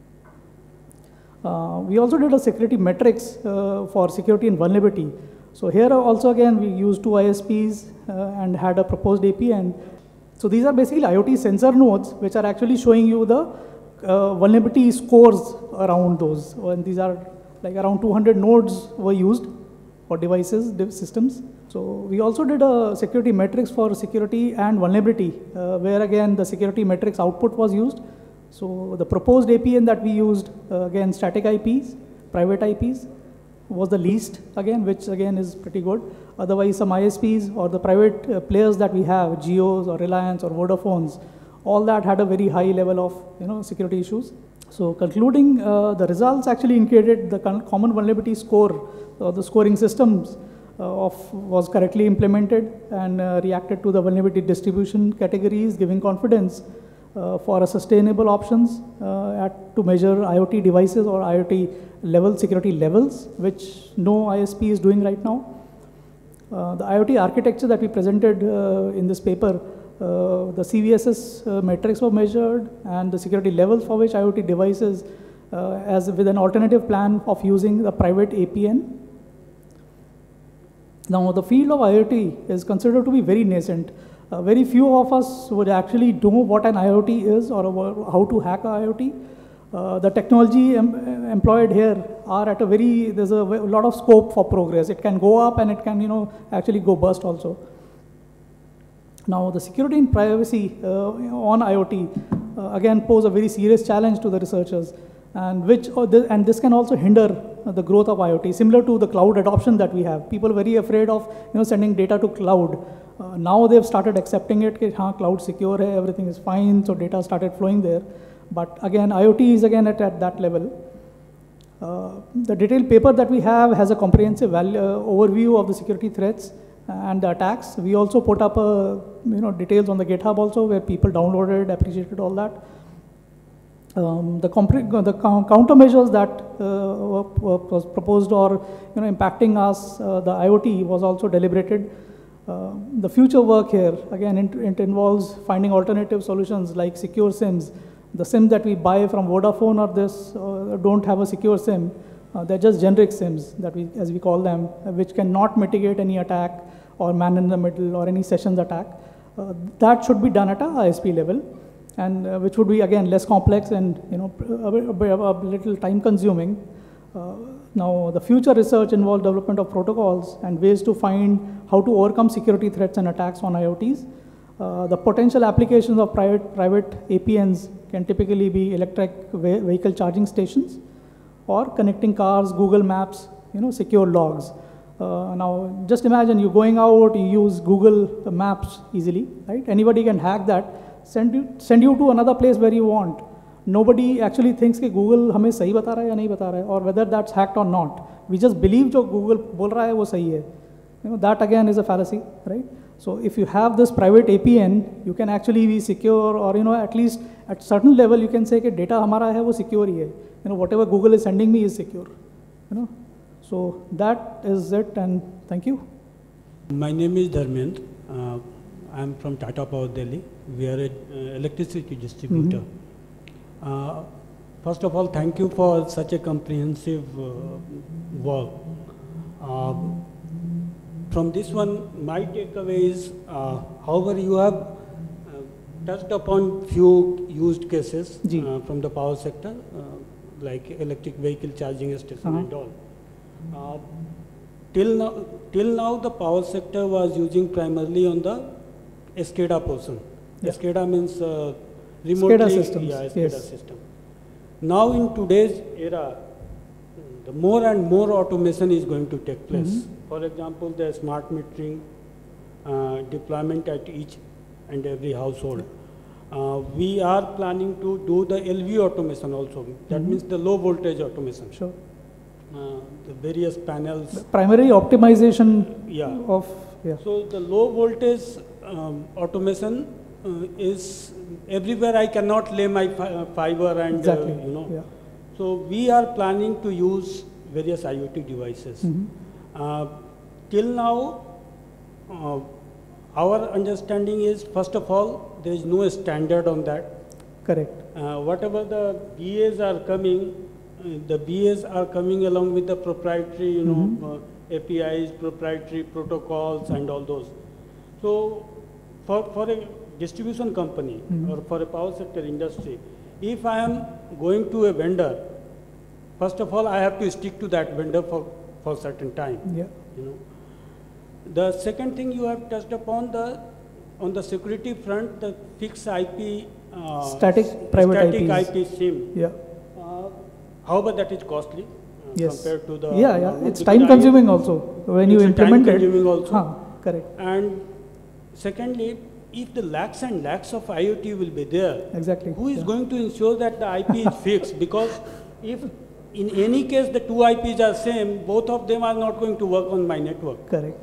Uh, we also did a security metrics uh, for security and vulnerability. So here also again we used two I S Ps uh, and had a proposed A P N. So these are basically IoT sensor nodes which are actually showing you the uh, vulnerability scores around those. And these are like around two hundred nodes were used for devices, dev systems. So we also did a security metrics for security and vulnerability, uh, where again the security metrics output was used. So the proposed A P N that we used, uh, again static I Ps, private I Ps, was the least again, which again is pretty good. Otherwise some I S Ps or the private uh, players that we have, Geos or Reliance or Vodafones, all that had a very high level of you know security issues. So concluding, uh, the results actually indicated the common vulnerability score, or the scoring systems uh, of was correctly implemented and uh, reacted to the vulnerability distribution categories, giving confidence Uh, for a sustainable options uh, at, to measure IoT devices or IoT level security levels, which no I S P is doing right now. Uh, the IoT architecture that we presented uh, in this paper, uh, the C V S S uh, metrics were measured and the security levels for which IoT devices uh, as with an alternative plan of using the private A P N. Now the field of IoT is considered to be very nascent. Uh, very few of us would actually know what an IoT is or how to hack an IoT. Uh, the technology em employed here are at a very, there's a, a lot of scope for progress. It can go up and it can, you know, actually go bust also. Now the security and privacy uh, on IoT uh, again pose a very serious challenge to the researchers, and which uh, th and this can also hinder uh, the growth of IoT, similar to the cloud adoption that we have. People are very afraid of you know sending data to cloud. Uh, now they've started accepting it, that haan, cloud secure hai, everything is fine, so data started flowing there. But again, IoT is again at, at that level. Uh, the detailed paper that we have has a comprehensive value, uh, overview of the security threats and the attacks. We also put up a, you know, details on the GitHub also, where people downloaded, appreciated all that. Um, the, the countermeasures that uh, were, were was proposed or you know impacting us, uh, the IoT was also deliberated. Uh, the future work here, again, it, it involves finding alternative solutions like secure SIMs. The SIM that we buy from Vodafone or this uh, don't have a secure SIM. Uh, they're just generic SIMs, that we, as we call them, uh, which cannot mitigate any attack or man in the middle or any sessions attack. Uh, that should be done at a I S P level, and uh, which would be again less complex and you know a, a, a little time consuming. Uh, now the future research involves development of protocols and ways to find how to overcome security threats and attacks on IoTs. Uh, the potential applications of private private A P Ns can typically be electric ve vehicle charging stations or connecting cars, Google Maps, you know, secure logs. Uh, now, just imagine you going out, you use Google Maps easily, right? Anybody can hack that, send you, send you to another place where you want. Nobody actually thinks that Google हमें सही बता रहा है या नहीं बता रहा है, or whether that's hacked or not. We just believe जो Google बोल रहा है वो सही है. You know, that again is a fallacy, right? So if you have this private A P N, you can actually be secure, or you know, at least at certain level you can say कि data हमारा है वो secure ही है. You know, whatever Google is sending me is secure. You know, so that is it, and thank you. My name is Dharmendra. Uh, I am from Tata Power Delhi. We are an uh, electricity distributor. Mm-hmm. uh, first of all, thank you for such a comprehensive uh, work. Uh, from this one, my takeaway is, uh, however, you have uh, touched upon few used cases uh, from the power sector, uh, like electric vehicle charging station uh-huh. and all. Uh, till now, till now, the power sector was using primarily on the SCADA portion. Yeah. SCADA means uh, remotely, SCADA systems. Yeah, SCADA yes. system. Now, in today's era, the more and more automation is going to take place. Mm-hmm. For example, the smart metering uh, deployment at each and every household. Uh, we are planning to do the L V automation also. That mm-hmm. means the low voltage automation. Sure. Uh, the various panels. The primary optimization yeah. of, yeah. So the low voltage um, automation uh, is everywhere. I cannot lay my fi fiber and, exactly. uh, you know. Yeah. So we are planning to use various IoT devices. Mm-hmm. uh, till now, uh, our understanding is, first of all, there is no standard on that. Correct. Uh, whatever the B As are coming, uh, the B As are coming along with the proprietary, you know, mm-hmm. uh, A P Is, proprietary protocols and all those. So for, for a distribution company mm-hmm. or for a power sector industry, if I am going to a vendor, first of all, I have to stick to that vendor for, for a certain time. Yeah. You know. The second thing you have touched upon, the on the security front, the fixed I P, uh, static private static I Ps. I P SIM. Yeah. Uh, however, that is costly uh, yes. compared to the. Yeah, yeah. Uh, it's time consuming also when you implement time it. Consuming also. Huh, correct. And secondly, if the lakhs and lakhs of IoT will be there, exactly. who is yeah. going to ensure that the I P is fixed? Because if in any case the two I Ps are same, both of them are not going to work on my network. Correct.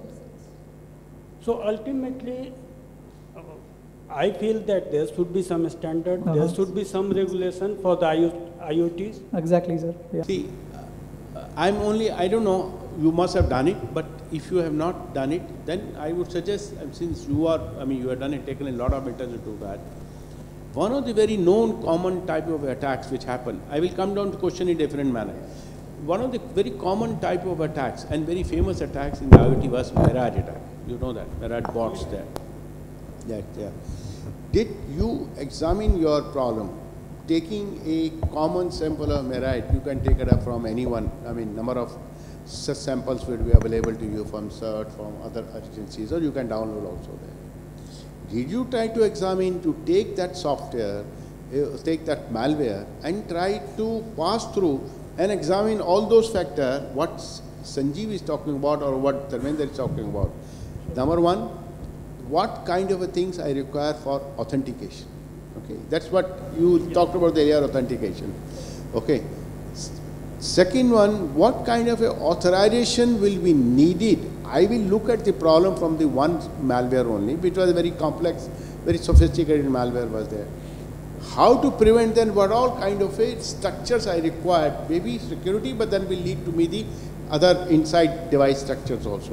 So ultimately, uh, I feel that there should be some standard, uh-huh. there should be some regulation for the IoTs. Exactly, sir. Yeah. See, uh, I'm only, I don't know, you must have done it, but if you have not done it, then I would suggest, since you are, I mean, you have done it, taken a lot of interest into that. One of the very known common type of attacks which happen, I will come down to question in a different manner. One of the very common type of attacks and very famous attacks in the IoT was Mirage attack. You know that, Mirage bots there. That, yeah. Did you examine your problem? Taking a common sample of Mirage, you can take it up from anyone. I mean, number of such samples will be available to you from CERT, from other agencies, or you can download also there. Did you try to examine to take that software, uh, take that malware, and try to pass through and examine all those factors, what Sanjeev is talking about or what Dharmendra is talking about? Number one, what kind of a things I require for authentication? Okay, that's what you yeah. talked about, the area of authentication. Okay. Second one, what kind of a authorization will be needed? I will look at the problem from the one malware only, which was a very complex, very sophisticated malware was there. how to prevent, then what all kind of a structures I required, maybe security, but then will lead to me the other inside device structures also.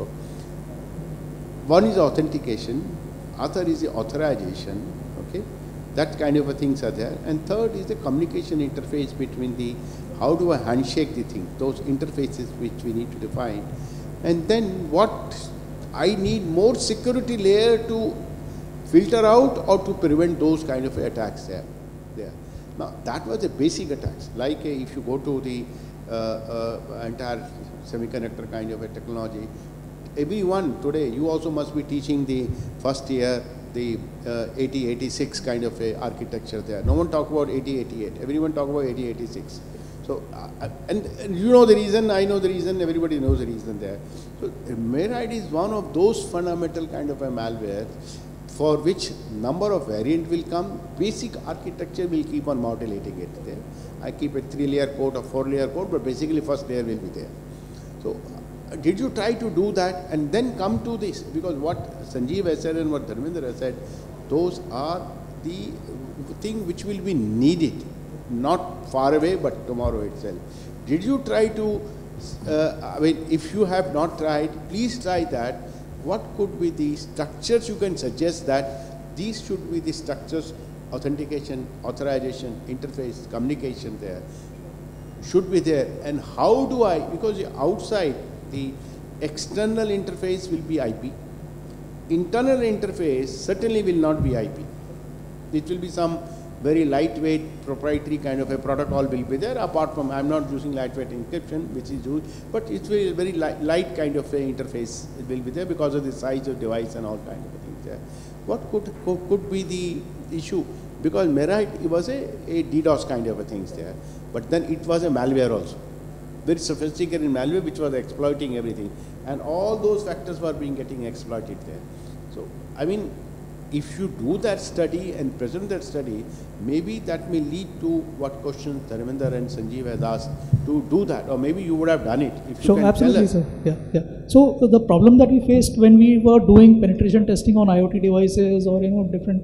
One is authentication, other is the authorization, okay, that kind of a things are there, and third is the communication interface between the, how do I handshake the thing, those interfaces which we need to define, and then what I need more security layer to filter out or to prevent those kind of attacks there. there. Now that was the basic attacks, like uh, if you go to the uh, uh, entire semiconductor kind of a technology, everyone today, you also must be teaching the first year, the uh, eighty eighty-six kind of a architecture there. No one talk about eighty eighty-eight, everyone talk about eighty eighty-six. So, uh, and, and you know the reason, I know the reason, everybody knows the reason there. So, Meride is one of those fundamental kind of a malware for which number of variant will come, basic architecture will keep on modulating it there. I keep a three layer code or four layer code, but basically first layer will be there. So, uh, did you try to do that and then come to this? Because what Sanjeev has said and what Dharmendra has said, those are the thing which will be needed, not far away, but tomorrow itself. Did you try to, uh, I mean, if you have not tried, please try that. What could be the structures you can suggest that these should be the structures, authentication, authorization, interface, communication there, should be there. And how do I, because outside the external interface will be I P, internal interface certainly will not be I P. It will be some very lightweight proprietary kind of a protocol will be there, apart from, I'm not using lightweight encryption, which is used, but it's very, very light, light kind of a interface it will be there because of the size of device and all kind of things there. What could, could, could be the issue? Because Meride, it was a, a DDoS kind of a things there, but then it was a malware also. Very sophisticated malware which was exploiting everything. And all those factors were being getting exploited there. So, I mean, if you do that study and present that study, maybe that may lead to what questions Dharmendra and Sanjeev has asked to do that, or maybe you would have done it. If you sure, can absolutely, tell us. sir. Yeah, yeah. So uh, the problem that we faced when we were doing penetration testing on IoT devices or you know different,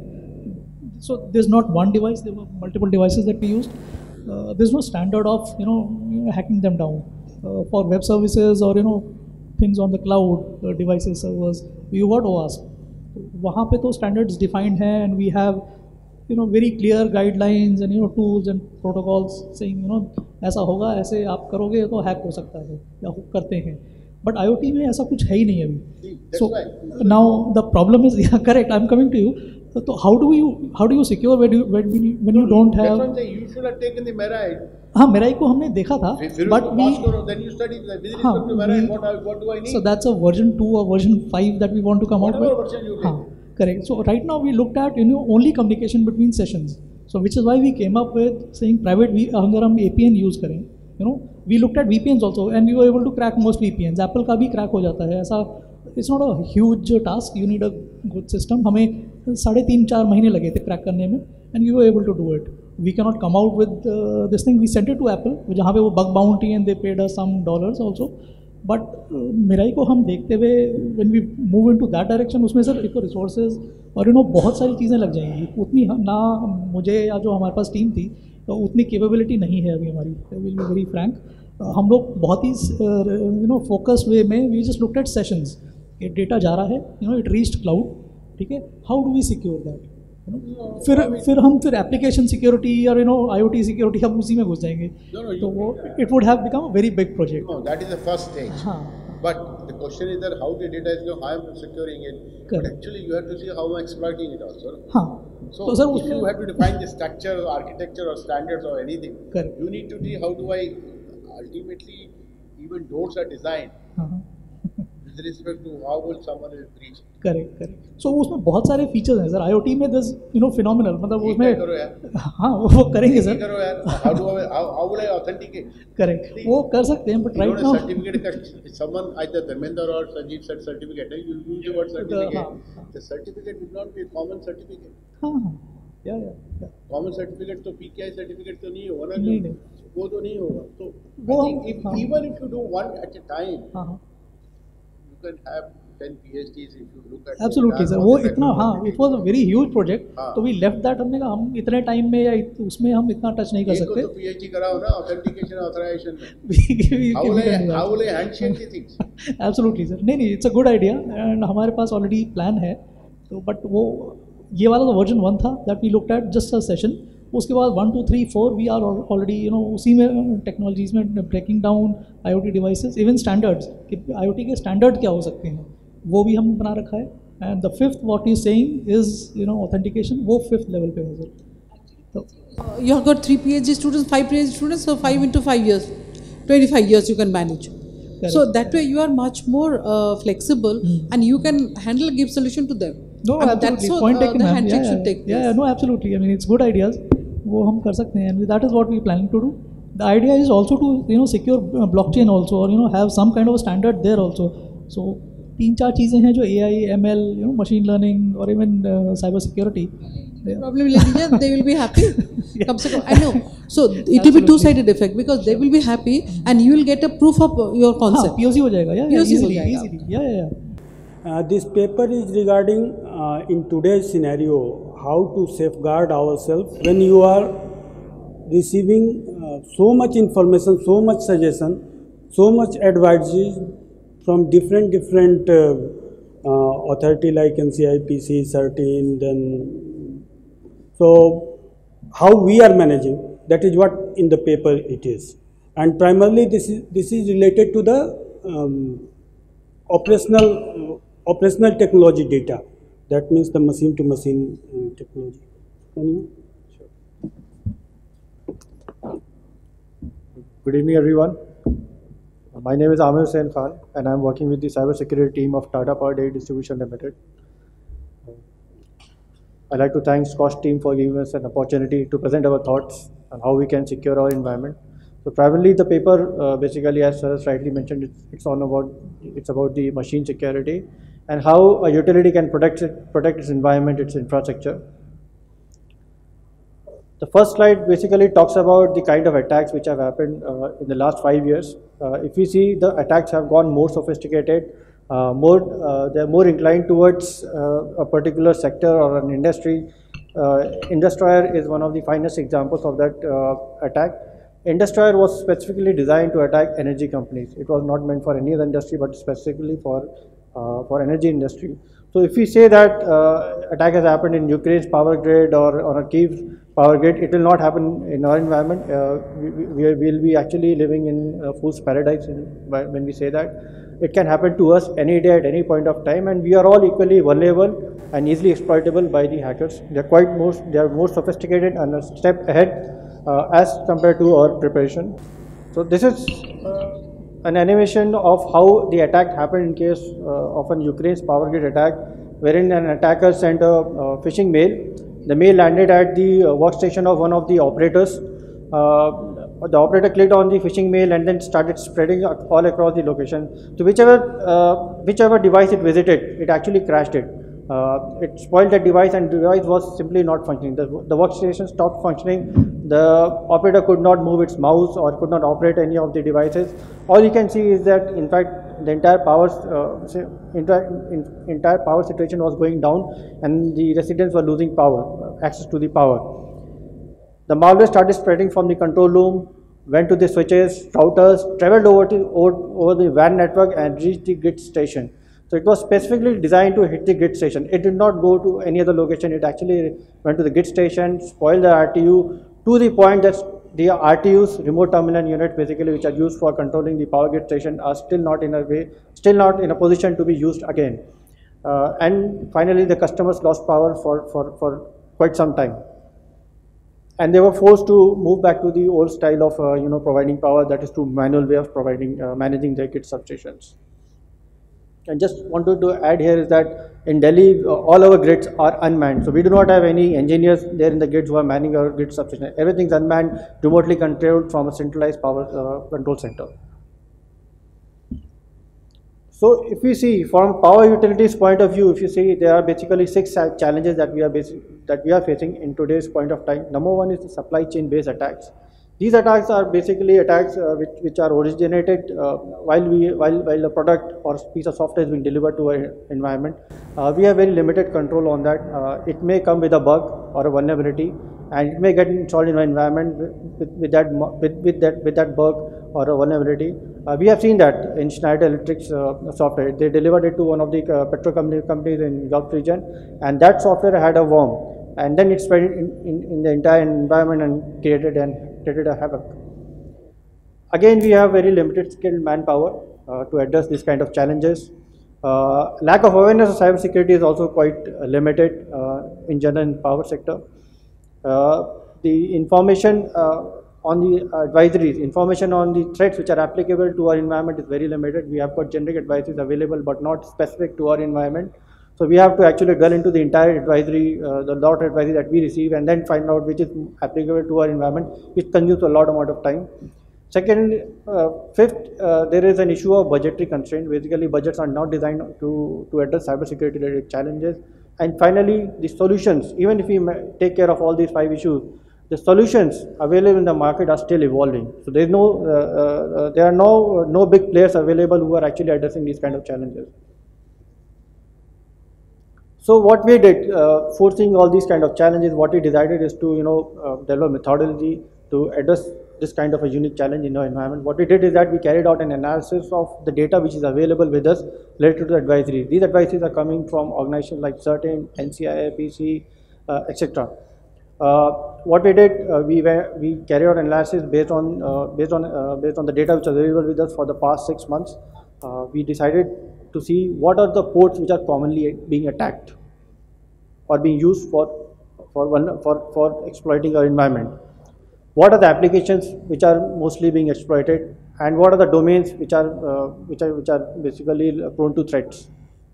so there's not one device, there were multiple devices that we used. Uh, there's no standard of you know hacking them down uh, for web services or you know things on the cloud uh, devices servers. We use OWASP. वहाँ पे तो standards defined हैं and we have you know very clear guidelines and you know tools and protocols saying you know ऐसा होगा ऐसे आप करोगे तो hack हो सकता है या hook करते हैं but IoT में ऐसा कुछ है ही नहीं अभी. So now the problem is yeah correct I'm coming to you. So how do you how do you secure when you when you, when you don't have? That's what I'm saying. You should have taken the Meride. हाँ Meride को हमने देखा था but we then you study the with हाँ, respect to Meride, we, what, what do I need? So that's a version two or version five that we want to come Whatever out with. version you हाँ, correct. So right now we looked at you know only communication between sessions. So which is why we came up with saying private V अगर हम A P N use करें, you know we looked at V P Ns also and we were able to crack most V P Ns. Apple का भी crack हो जाता है ऐसा. It's not a huge task. You need a good system. हमें साढ़े तीन चार महीने लगे थे crack करने में and we were able to do it. We cannot come out with uh, this thing. We sent it to Apple जहाँ पे वो bug bounty and they paid us some dollars also. But uh, Meride को हम देखते हुए when we move into that direction उसमें sir एक resources और you know बहुत सारी चीज़ें लग जाएंगी. उतनी ना मुझे या जो हमारे पास टीम थी तो उतनी capability नहीं है अभी हमारी. We'll be very frank. uh, हम लोग बहुत ही you know focused way में we just looked at sessions. ये डेटा जा रहा है you know it reached cloud. ठीक है. How do we secure that? You know, फिर फिर हम फिर एप्लीकेशन सिक्योरिटी और यू नो आईओटी सिक्योरिटी हम उसी में घुस जाएंगे तो वो it would have become a very big project. No, that is the first stage. हाँ. But the question is that how the data is going, how I'm securing it. But Correct. actually you have to see how I'm exploiting it also. हाँ. So तो sir if उसमें you have to define the structure or architecture or standards or anything, Correct. you need to see how do I ultimately even doors are designed हाँ हाँ. with respect to how will someone will breach. Correct correct. So उसमें बहुत सारे features हैं sir IOT में this you know phenomenal मतलब उसमें करो यार. हाँ वो करेंगे सर. करो यार. How do I how, how will I authenticate? Correct वो कर सकते हैं बट राइट नाउ Certificate का someone either Dharmendra or Sanjeev said certificate. You use the word certificate. हाँ. The certificate would not be a common certificate. हाँ हाँ या या या Common certificate तो P K I certificate तो नहीं होगा ना. नहीं नहीं वो तो नहीं होगा. So वो I think if, हाँ. even if you do one at a time, हाँ हाँ you can have ten PhDs if you look at Absolutely sir, वो इतना हाँ, it was a very huge project, तो we left that, हमने कहा हम इतने टाइम में या इत, उसमें हम इतना टच नहीं कर सकते। तो PhD कराओ ना authentication authorization में। How will I how will I handshake the things? Absolutely sir, नहीं नहीं, it's a good idea and हमारे पास already plan है, तो but वो ये वाला तो version one था that we looked at just a session, उसके बाद one two three four we are already you know उसी में टेक्नोलॉजीज में breaking down IOT devices, even standards कि आईओटी के स्टैंडर्ड क्या हो सकते हैं वो भी हमने बना रखा है। And the fifth what you saying is you know authentication, वो फिफ्थ लेवल पे है सर। तो you have got three PhD students, five PhD students, so five into five years, twenty-five years you can manage. Correct. So that way you are much more uh, flexible mm. and you can handle a give solution to them. No, and absolutely. that's what Point uh, taken, the ma'am. handshake Yeah, should yeah, take place. Yeah, no, absolutely. I mean, it's good ideas. वो हम कर सकते हैं, and that is what we planning to do. The idea is also to you know secure uh, blockchain also, or you know have some kind of a standard there also. So तीन चार चीज़ें हैं जो A I, M L, you know, machine learning, or even uh, cyber security. Probably they will be happy. Come se I know. So it will be two-sided effect because they will be happy and you will get a proof of your concept. हाँ, P O C हो जाएगा, yeah, P O C easily, हो जाएगा. easily, yeah, yeah, yeah. Uh, this paper is regarding uh, in today's scenario how to safeguard ourselves when you are receiving uh, so much information, so much suggestion, so much advices from different different uh, uh, authority like N C I P C, CERTIN, then so how we are managing, that is what in the paper it is, and primarily this is this is related to the um, operational uh, operational technology data, that means the machine to machine uh, technology. Anyone? Good evening everyone. My name is Amir Hussain Khan and I am working with the cybersecurity team of Tata Power Data Distribution Limited. I'd like to thank SKOCH team for giving us an opportunity to present our thoughts on how we can secure our environment. So primarily the paper uh, basically, as sir has rightly mentioned, it's, it's on about it's about the machine security and how a utility can protect it, protect its environment, its infrastructure. The first slide basically talks about the kind of attacks which have happened uh, in the last five years. Uh, if we see, the attacks have gone more sophisticated, uh, more uh, they are more inclined towards uh, a particular sector or an industry. Uh, Industrier is one of the finest examples of that uh, attack. Industrier was specifically designed to attack energy companies. It was not meant for any other industry, but specifically for uh, for energy industry. So if we say that uh, attack has happened in Ukraine's power grid or on a Kiev's power grid, it will not happen in our environment. Uh, we, we will be actually living in a fool's paradise in, when we say that. It can happen to us any day at any point of time, and we are all equally vulnerable and easily exploitable by the hackers. They are quite more, they are more sophisticated and a step ahead uh, as compared to our preparation. So this is uh, an animation of how the attack happened in case uh, of an Ukraine's power grid attack, wherein an attacker sent a uh, phishing mail. The mail landed at the uh, workstation of one of the operators. Uh, the operator clicked on the phishing mail and then started spreading all across the location. So whichever uh, whichever device it visited, it actually crashed it. Uh, it spoiled the device and the device was simply not functioning. The, the workstation stopped functioning. The operator could not move its mouse or could not operate any of the devices. All you can see is that in fact the entire power uh, entire, in, entire power situation was going down and the residents were losing power, access to the power. The malware started spreading from the control room, went to the switches, routers, traveled over, to, over, over the W A N network and reached the grid station. So it was specifically designed to hit the grid station. It did not go to any other location. It actually went to the grid station, spoiled the R T U to the point that the R T Us, remote terminal units basically, which are used for controlling the power grid station, are still not in a way, still not in a position to be used again. Uh, and finally, the customers lost power for, for, for quite some time. And they were forced to move back to the old style of uh, you know providing power, that is to manual way of providing uh, managing their grid substations. And just wanted to add here is that in Delhi, uh, all our grids are unmanned. So we do not have any engineers there in the grids who are manning our grid substation. Everything is unmanned, remotely controlled from a centralized power uh, control center. So if we see from power utilities point of view, if you see, there are basically six challenges that we are basic, that we are facing in today's point of time. Number one is the supply chain based attacks. These attacks are basically attacks uh, which, which are originated uh, while we while while a product or piece of software is being delivered to our environment. Uh, we have very limited control on that. Uh, it may come with a bug or a vulnerability, and it may get installed in our environment with, with that with, with that with that bug or a vulnerability. Uh, we have seen that in Schneider Electric's uh, software. They delivered it to one of the uh, petrol company, companies in Gulf region, and that software had a worm, and then it spread in, in, in the entire environment and created and created a havoc. Again, we have very limited skilled manpower uh, to address these kind of challenges. Uh, lack of awareness of cybersecurity is also quite uh, limited uh, in general in power sector. Uh, the information uh, on the advisories, information on the threats which are applicable to our environment is very limited. We have got generic advisories available but not specific to our environment. So we have to actually drill into the entire advisory, uh, the lot of advisory that we receive, and then find out which is applicable to our environment, which consumes a lot amount of time. Second, uh, fifth, uh, there is an issue of budgetary constraint. Basically, budgets are not designed to, to address cybersecurity related challenges. And finally, the solutions, even if we take care of all these five issues, the solutions available in the market are still evolving. So there is no, uh, uh, there are no, no big players available who are actually addressing these kind of challenges. So what we did, uh, foreseeing all these kind of challenges, what we decided is to, you know, uh, develop methodology to address this kind of a unique challenge in our environment. What we did is that we carried out an analysis of the data which is available with us related to the advisories. These advisories are coming from organizations like CERTIN, N C I A, P C, uh, et cetera. Uh, what we did, uh, we were, we carried out analysis based on uh, based on uh, based on the data which is available with us for the past six months. Uh, we decided to see what are the ports which are commonly being attacked or being used for for one for for exploiting our environment. What are the applications which are mostly being exploited, and what are the domains which are uh, which are which are basically prone to threats.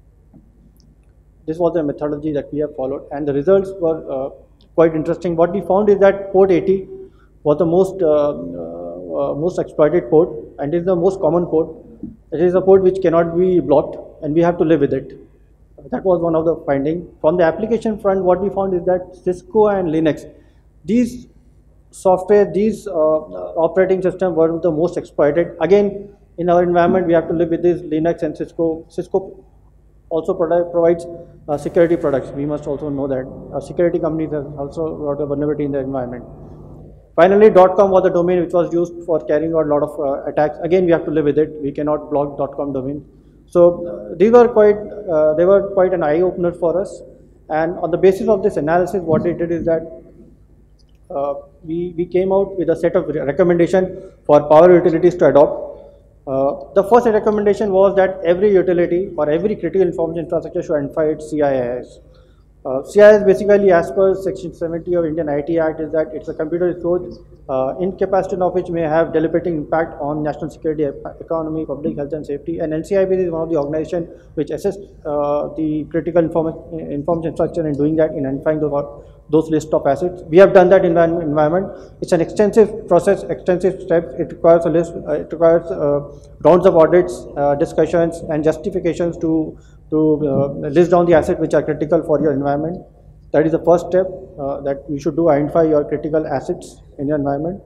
This was the methodology that we have followed, and the results were uh, quite interesting. What we found is that port eighty was the most uh, uh, most exploited port, and is the most common port. It is a port which cannot be blocked, and we have to live with it. That was one of the findings. From the application front, what we found is that Cisco and Linux, these software, these uh, operating systems were the most exploited. Again, in our environment, we have to live with this Linux and Cisco. Cisco also product, provides uh, security products. We must also know that uh, security companies have also got a vulnerability in the environment. Finally, .com was the domain which was used for carrying out a lot of uh, attacks. Again, we have to live with it. We cannot block .com domain. So uh, these were quite, uh, they were quite an eye opener for us. And on the basis of this analysis, what we did is that uh, we we came out with a set of recommendations for power utilities to adopt. Uh, the first recommendation was that every utility or every critical information infrastructure should identify its C I S. Uh, C I S basically, as per Section seventy of Indian I T Act, is that it's a computer resource uh, incapacitation of which may have debilitating impact on national security, economy, public health and safety. And N C I B is one of the organizations which assists uh, the critical information information structure in doing that, in identifying those, those list of assets. We have done that in the environment. It's an extensive process, extensive steps. It requires a list. Uh, it requires uh, rounds of audits, uh, discussions, and justifications to to uh, list down the assets which are critical for your environment. That is the first step uh, that you should do, identify your critical assets in your environment.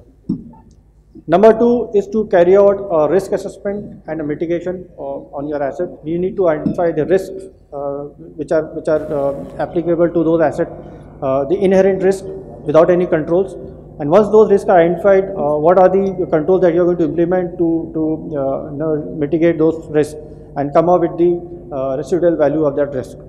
Number two is to carry out a risk assessment and a mitigation uh, on your asset. You need to identify the risks uh, which are, which are uh, applicable to those assets, uh, the inherent risk without any controls. And once those risks are identified, uh, what are the controls that you are going to implement to, to uh, you know, mitigate those risks and come up with the uh, residual value of that risk.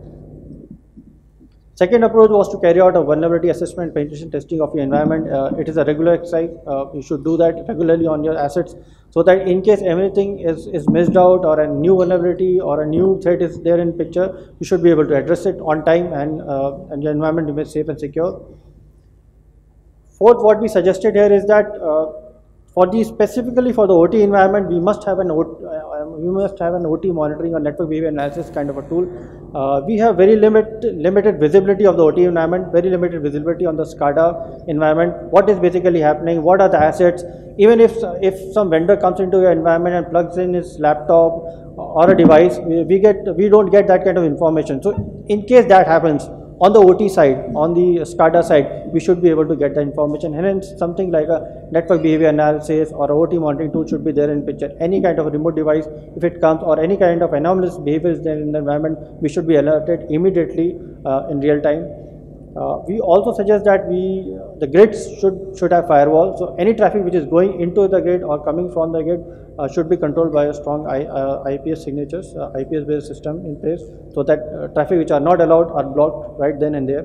Second approach was to carry out a vulnerability assessment, penetration testing of your environment. Uh, it is a regular exercise. Uh, you should do that regularly on your assets, so that in case everything is, is missed out, or a new vulnerability or a new threat is there in picture, you should be able to address it on time, and, uh, and your environment remains safe and secure. Fourth, what we suggested here is that uh, for the specifically for the O T environment, we must have an O T, uh, we must have an O T monitoring or network behavior analysis kind of a tool. Uh, we have very limit, limited visibility of the O T environment, very limited visibility on the SCADA environment. What is basically happening? What are the assets? Even if if some vendor comes into your environment and plugs in his laptop or a device, we, we get we don't get that kind of information. So in case that happens, on the O T side, on the SCADA side, we should be able to get the information. Hence, something like a network behavior analysis or a O T monitoring tool should be there in picture. Any kind of a remote device, if it comes, or any kind of anomalous behavior is there in the environment, we should be alerted immediately uh, in real time. Uh, we also suggest that we the grids should should have firewall. So any traffic which is going into the grid or coming from the grid uh, should be controlled by a strong I, uh, I P S signatures, uh, I P S based system in place, so that uh, traffic which are not allowed are blocked right then and there.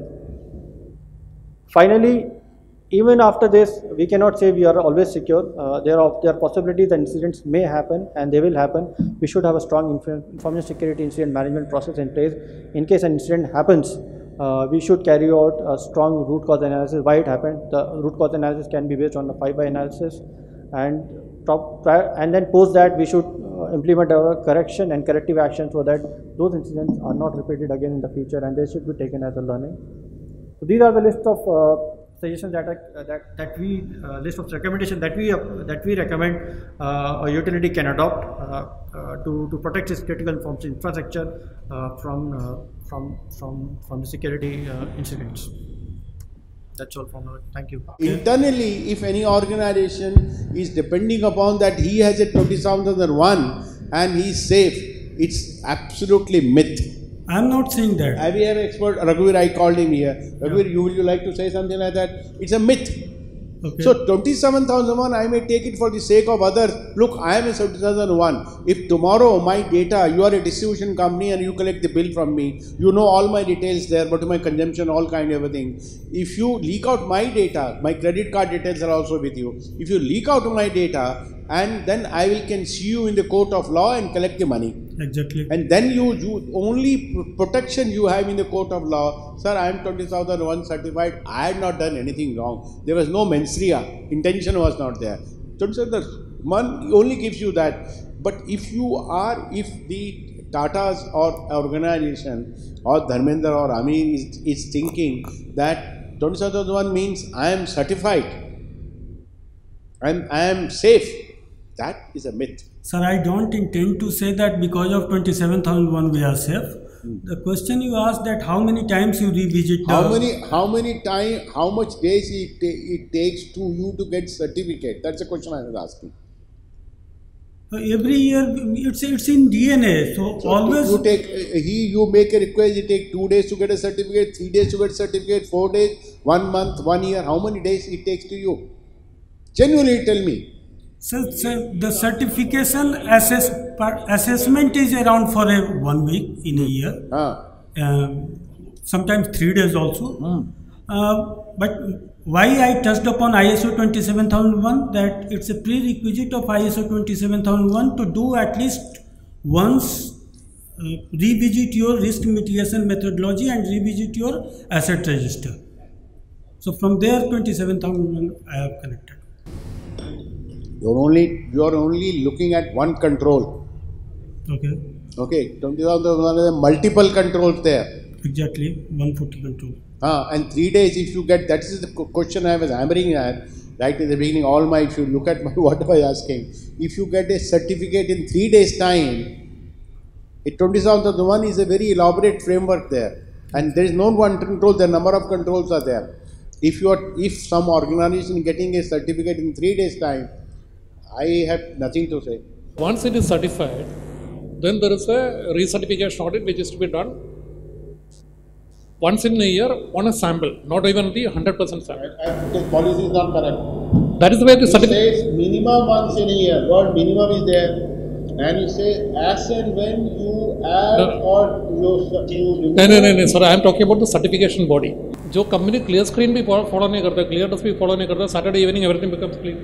Finally, even after this, we cannot say we are always secure. Uh, there are there are possibilities that incidents may happen, and they will happen. We should have a strong inf information security incident management process in place. In case an incident happens, Uh, we should carry out a strong root cause analysis, why it happened. The root cause analysis can be based on the five by analysis, and top, and then post that we should uh, implement our correction and corrective action so that those incidents are not repeated again in the future, and they should be taken as a learning. So these are the list of uh, suggestions that are, uh, that that we uh, list of recommendations that we uh, that we recommend uh, a utility can adopt uh, uh, to to protect its critical information infrastructure uh, from uh, from from from the security uh, incidents. That's all from now. Thank you. Internally, if any organization is depending upon that he has a twenty-seven thousand one and he is safe, it's absolutely myth. I am not saying that. I we have expert Raghuveer, I called him here. Raghuveer, you would you like to say something like that? It's a myth. Okay. So twenty-seven thousand one, I may take it for the sake of others. Look, I am a seventy thousand one. If tomorrow my data, you are a distribution company and you collect the bill from me, you know all my details there, but my consumption, all kind of everything. If you leak out my data, my credit card details are also with you. If you leak out my data, and then I will can sue you in the court of law and collect the money. Exactly. And then you, you only protection you have in the court of law. Sir, I am twenty thousand one certified. I had not done anything wrong. There was no mens rea. Intention was not there. twenty-seven thousand one only gives you that. But if you are, if the Tatas or organization or Dharmendra or Amir is, is thinking that twenty-seven thousand one means I am certified and I am safe, that is a myth. Sir, I don't intend to say that because of twenty-seven thousand one we are safe. Hmm. The question you asked that how many times you revisit the... How many, how many time, how much days it, it takes to you to get certificate? That's the question I was asking. So every year, it's, it's in D N A, so, so always... You take, he, you make a request, you take two days to get a certificate, three days to get a certificate, four days, one month, one year, how many days it takes to you? Genuinely tell me. So, so the certification assess, assessment is around for a one week in a year. Ah. Um, sometimes three days also. Mm. Uh, but why I touched upon I S O twenty-seven thousand one, that it's a prerequisite of I S O twenty-seven thousand one to do at least once, uh, revisit your risk mitigation methodology and revisit your asset register. So from there twenty-seven thousand one I have connected. You're only, you're only looking at one control. Okay. Okay, twenty thousand one is multiple controls there. Exactly, one forty control. Ah, and three days if you get, that is the question I was hammering at right at the beginning. All my, if you look at my, what I was asking, if you get a certificate in three days time, it twenty thousand one is a very elaborate framework there, and there is no one control. The number of controls are there. If you are, if some organization getting a certificate in three days time, I have nothing to say. Once it is certified, then there is a recertification audit which is to be done once in a year on a sample, not even the one hundred percent sample. The policy is not correct. That is the way the it certificate says minimum once in a year. Word minimum is there, and you say as and when you add no. or you you. No, no, no, no, sir. I am talking about the certification body. जो company clear screen भी follow नहीं करता, clear desk भी follow नहीं करता, Saturday evening everything becomes clean.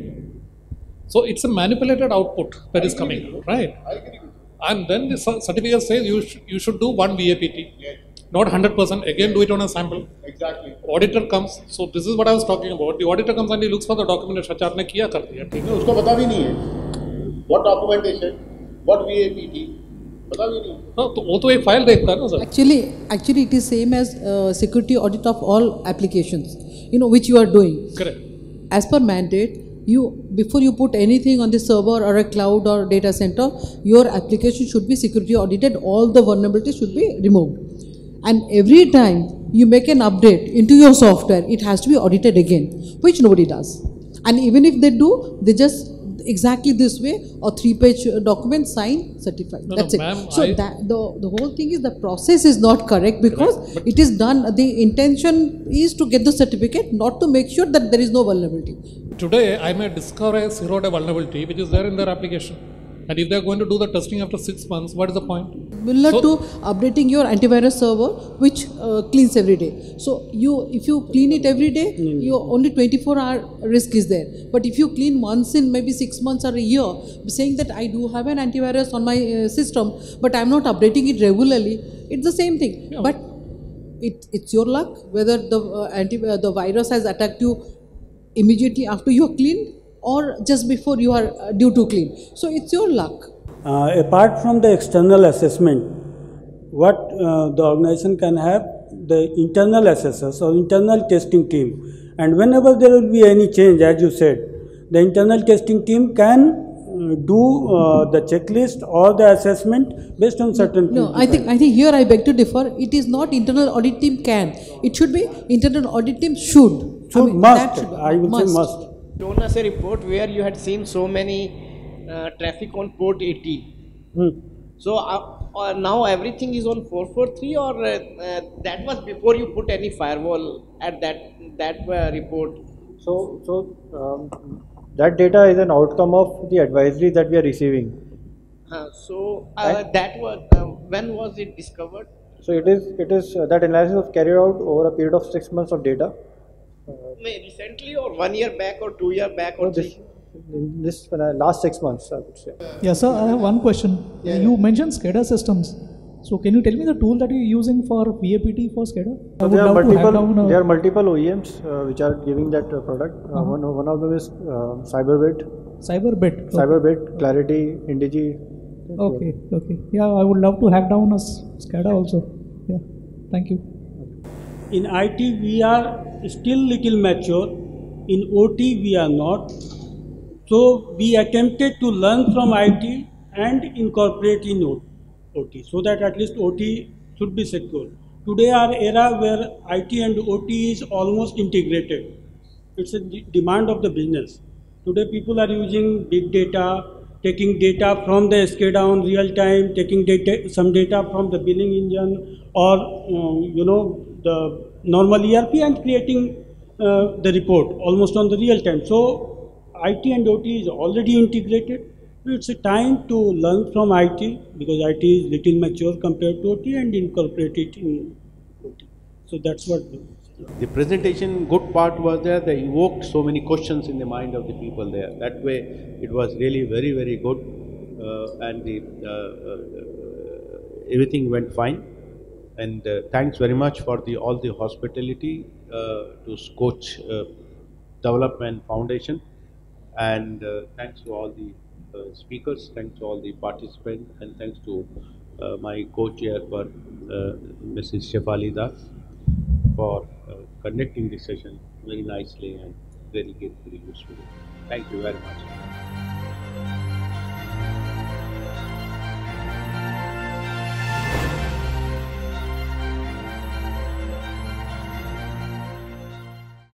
So it's a manipulated output that is coming, right? I agree. And then the certificate says you sh you should do one V A P T, yes. Not one hundred percent. Again, do it on a sample. Exactly. Auditor comes. So this is what I was talking about. The auditor comes and he looks for the documentation. अच्छा आपने किया कर दिया, ठीक है? उसको पता भी नहीं है. What documentation? What V A P T? पता भी नहीं. No, तो वो तो एक फाइल देखता है ना sir. Actually, actually it is same as uh, security audit of all applications, you know, which you are doing. Correct. As per mandate, you before you put anything on the server or a cloud or data center, your application should be security audited. All the vulnerabilities should be removed, and every time you make an update into your software, it has to be audited again, which nobody does. And even if they do, they just exactly this way, or three-page document, sign, certified. No, That's no, it. ma'am, So I- that the the whole thing is the process is not correct because Correct, but- it is done. The intention is to get the certificate, not to make sure that there is no vulnerability. Today, I may discover a zero-day vulnerability which is there in their application. And if they are going to do the testing after six months, what is the point? Similar So- to updating your antivirus server, which uh, cleans every day. So you, if you clean it every day, your only twenty-four hour risk is there. But if you clean once in maybe six months or a year, saying that I do have an antivirus on my uh, system, but I'm not updating it regularly, it's the same thing. Yeah. But it, it's your luck whether the uh, anti uh, the virus has attacked you immediately after you are cleaned or just before you are uh, due to clean. So it's your luck. Uh, apart from the external assessment, what uh, the organization can have, the internal assessors or internal testing team. And whenever there will be any change, as you said, the internal testing team can uh, do uh, the checklist or the assessment based on certain. No, I think I think here I beg to differ. It is not internal audit team can. It should be internal audit team should. So I mean, must, that should be- I will say must. Shown us a report where you had seen so many uh, traffic on port eighteen. Hmm. So uh, uh, now everything is on four forty-three, or uh, uh, that was before you put any firewall at that that uh, report. So, so um, that data is an outcome of the advisory that we are receiving. Uh, so uh, Right. that was uh, when was it discovered? So it is, it is uh, that analysis was carried out over a period of six months of data. May- Recently, or one year back, or two year back, or Or this, three? in this uh, last six months, I would say. Yes, sir. I have one question. You mentioned SCADA systems. So can you tell me the tool that you're using for V A P T for SCADA? I So would there are love to hack multiple, down a- there are multiple O E Ms uh, which are giving that uh, product. Uh, Uh-huh. one, one of them is uh, Cyberbit, Cyberbit. Okay. Cyberbit, Clarity, Indigi. Okay, okay. Yeah, I would love to hack down a s- SCADA also. Yeah, thank you. In I T, we are still little mature. In O T, we are not. So we attempted to learn from I T and incorporate in O T, so that at least O T should be secure. Today, our era where I T and O T is almost integrated. It's a de- demand of the business. Today, people are using big data, taking data from the SCADA on real time, taking data, some data from the billing engine, or um, you know the normal E R P, and creating uh, the report almost on the real time. So I T and O T is already integrated. It's a time to learn from I T because I T is little mature compared to O T, and incorporate it in O T. So that's what. The presentation, good part was there, they evoked so many questions in the mind of the people there. That way, it was really very, very good, uh, and the, uh, uh, everything went fine. And uh, thanks very much for the all the hospitality uh, to SKOCH uh, Development Foundation, and uh, thanks to all the uh, speakers, thanks to all the participants, and thanks to uh, my co-chair for uh, Missus Shefali Das for uh, conducting this session very nicely and very, very useful. Thank you very much.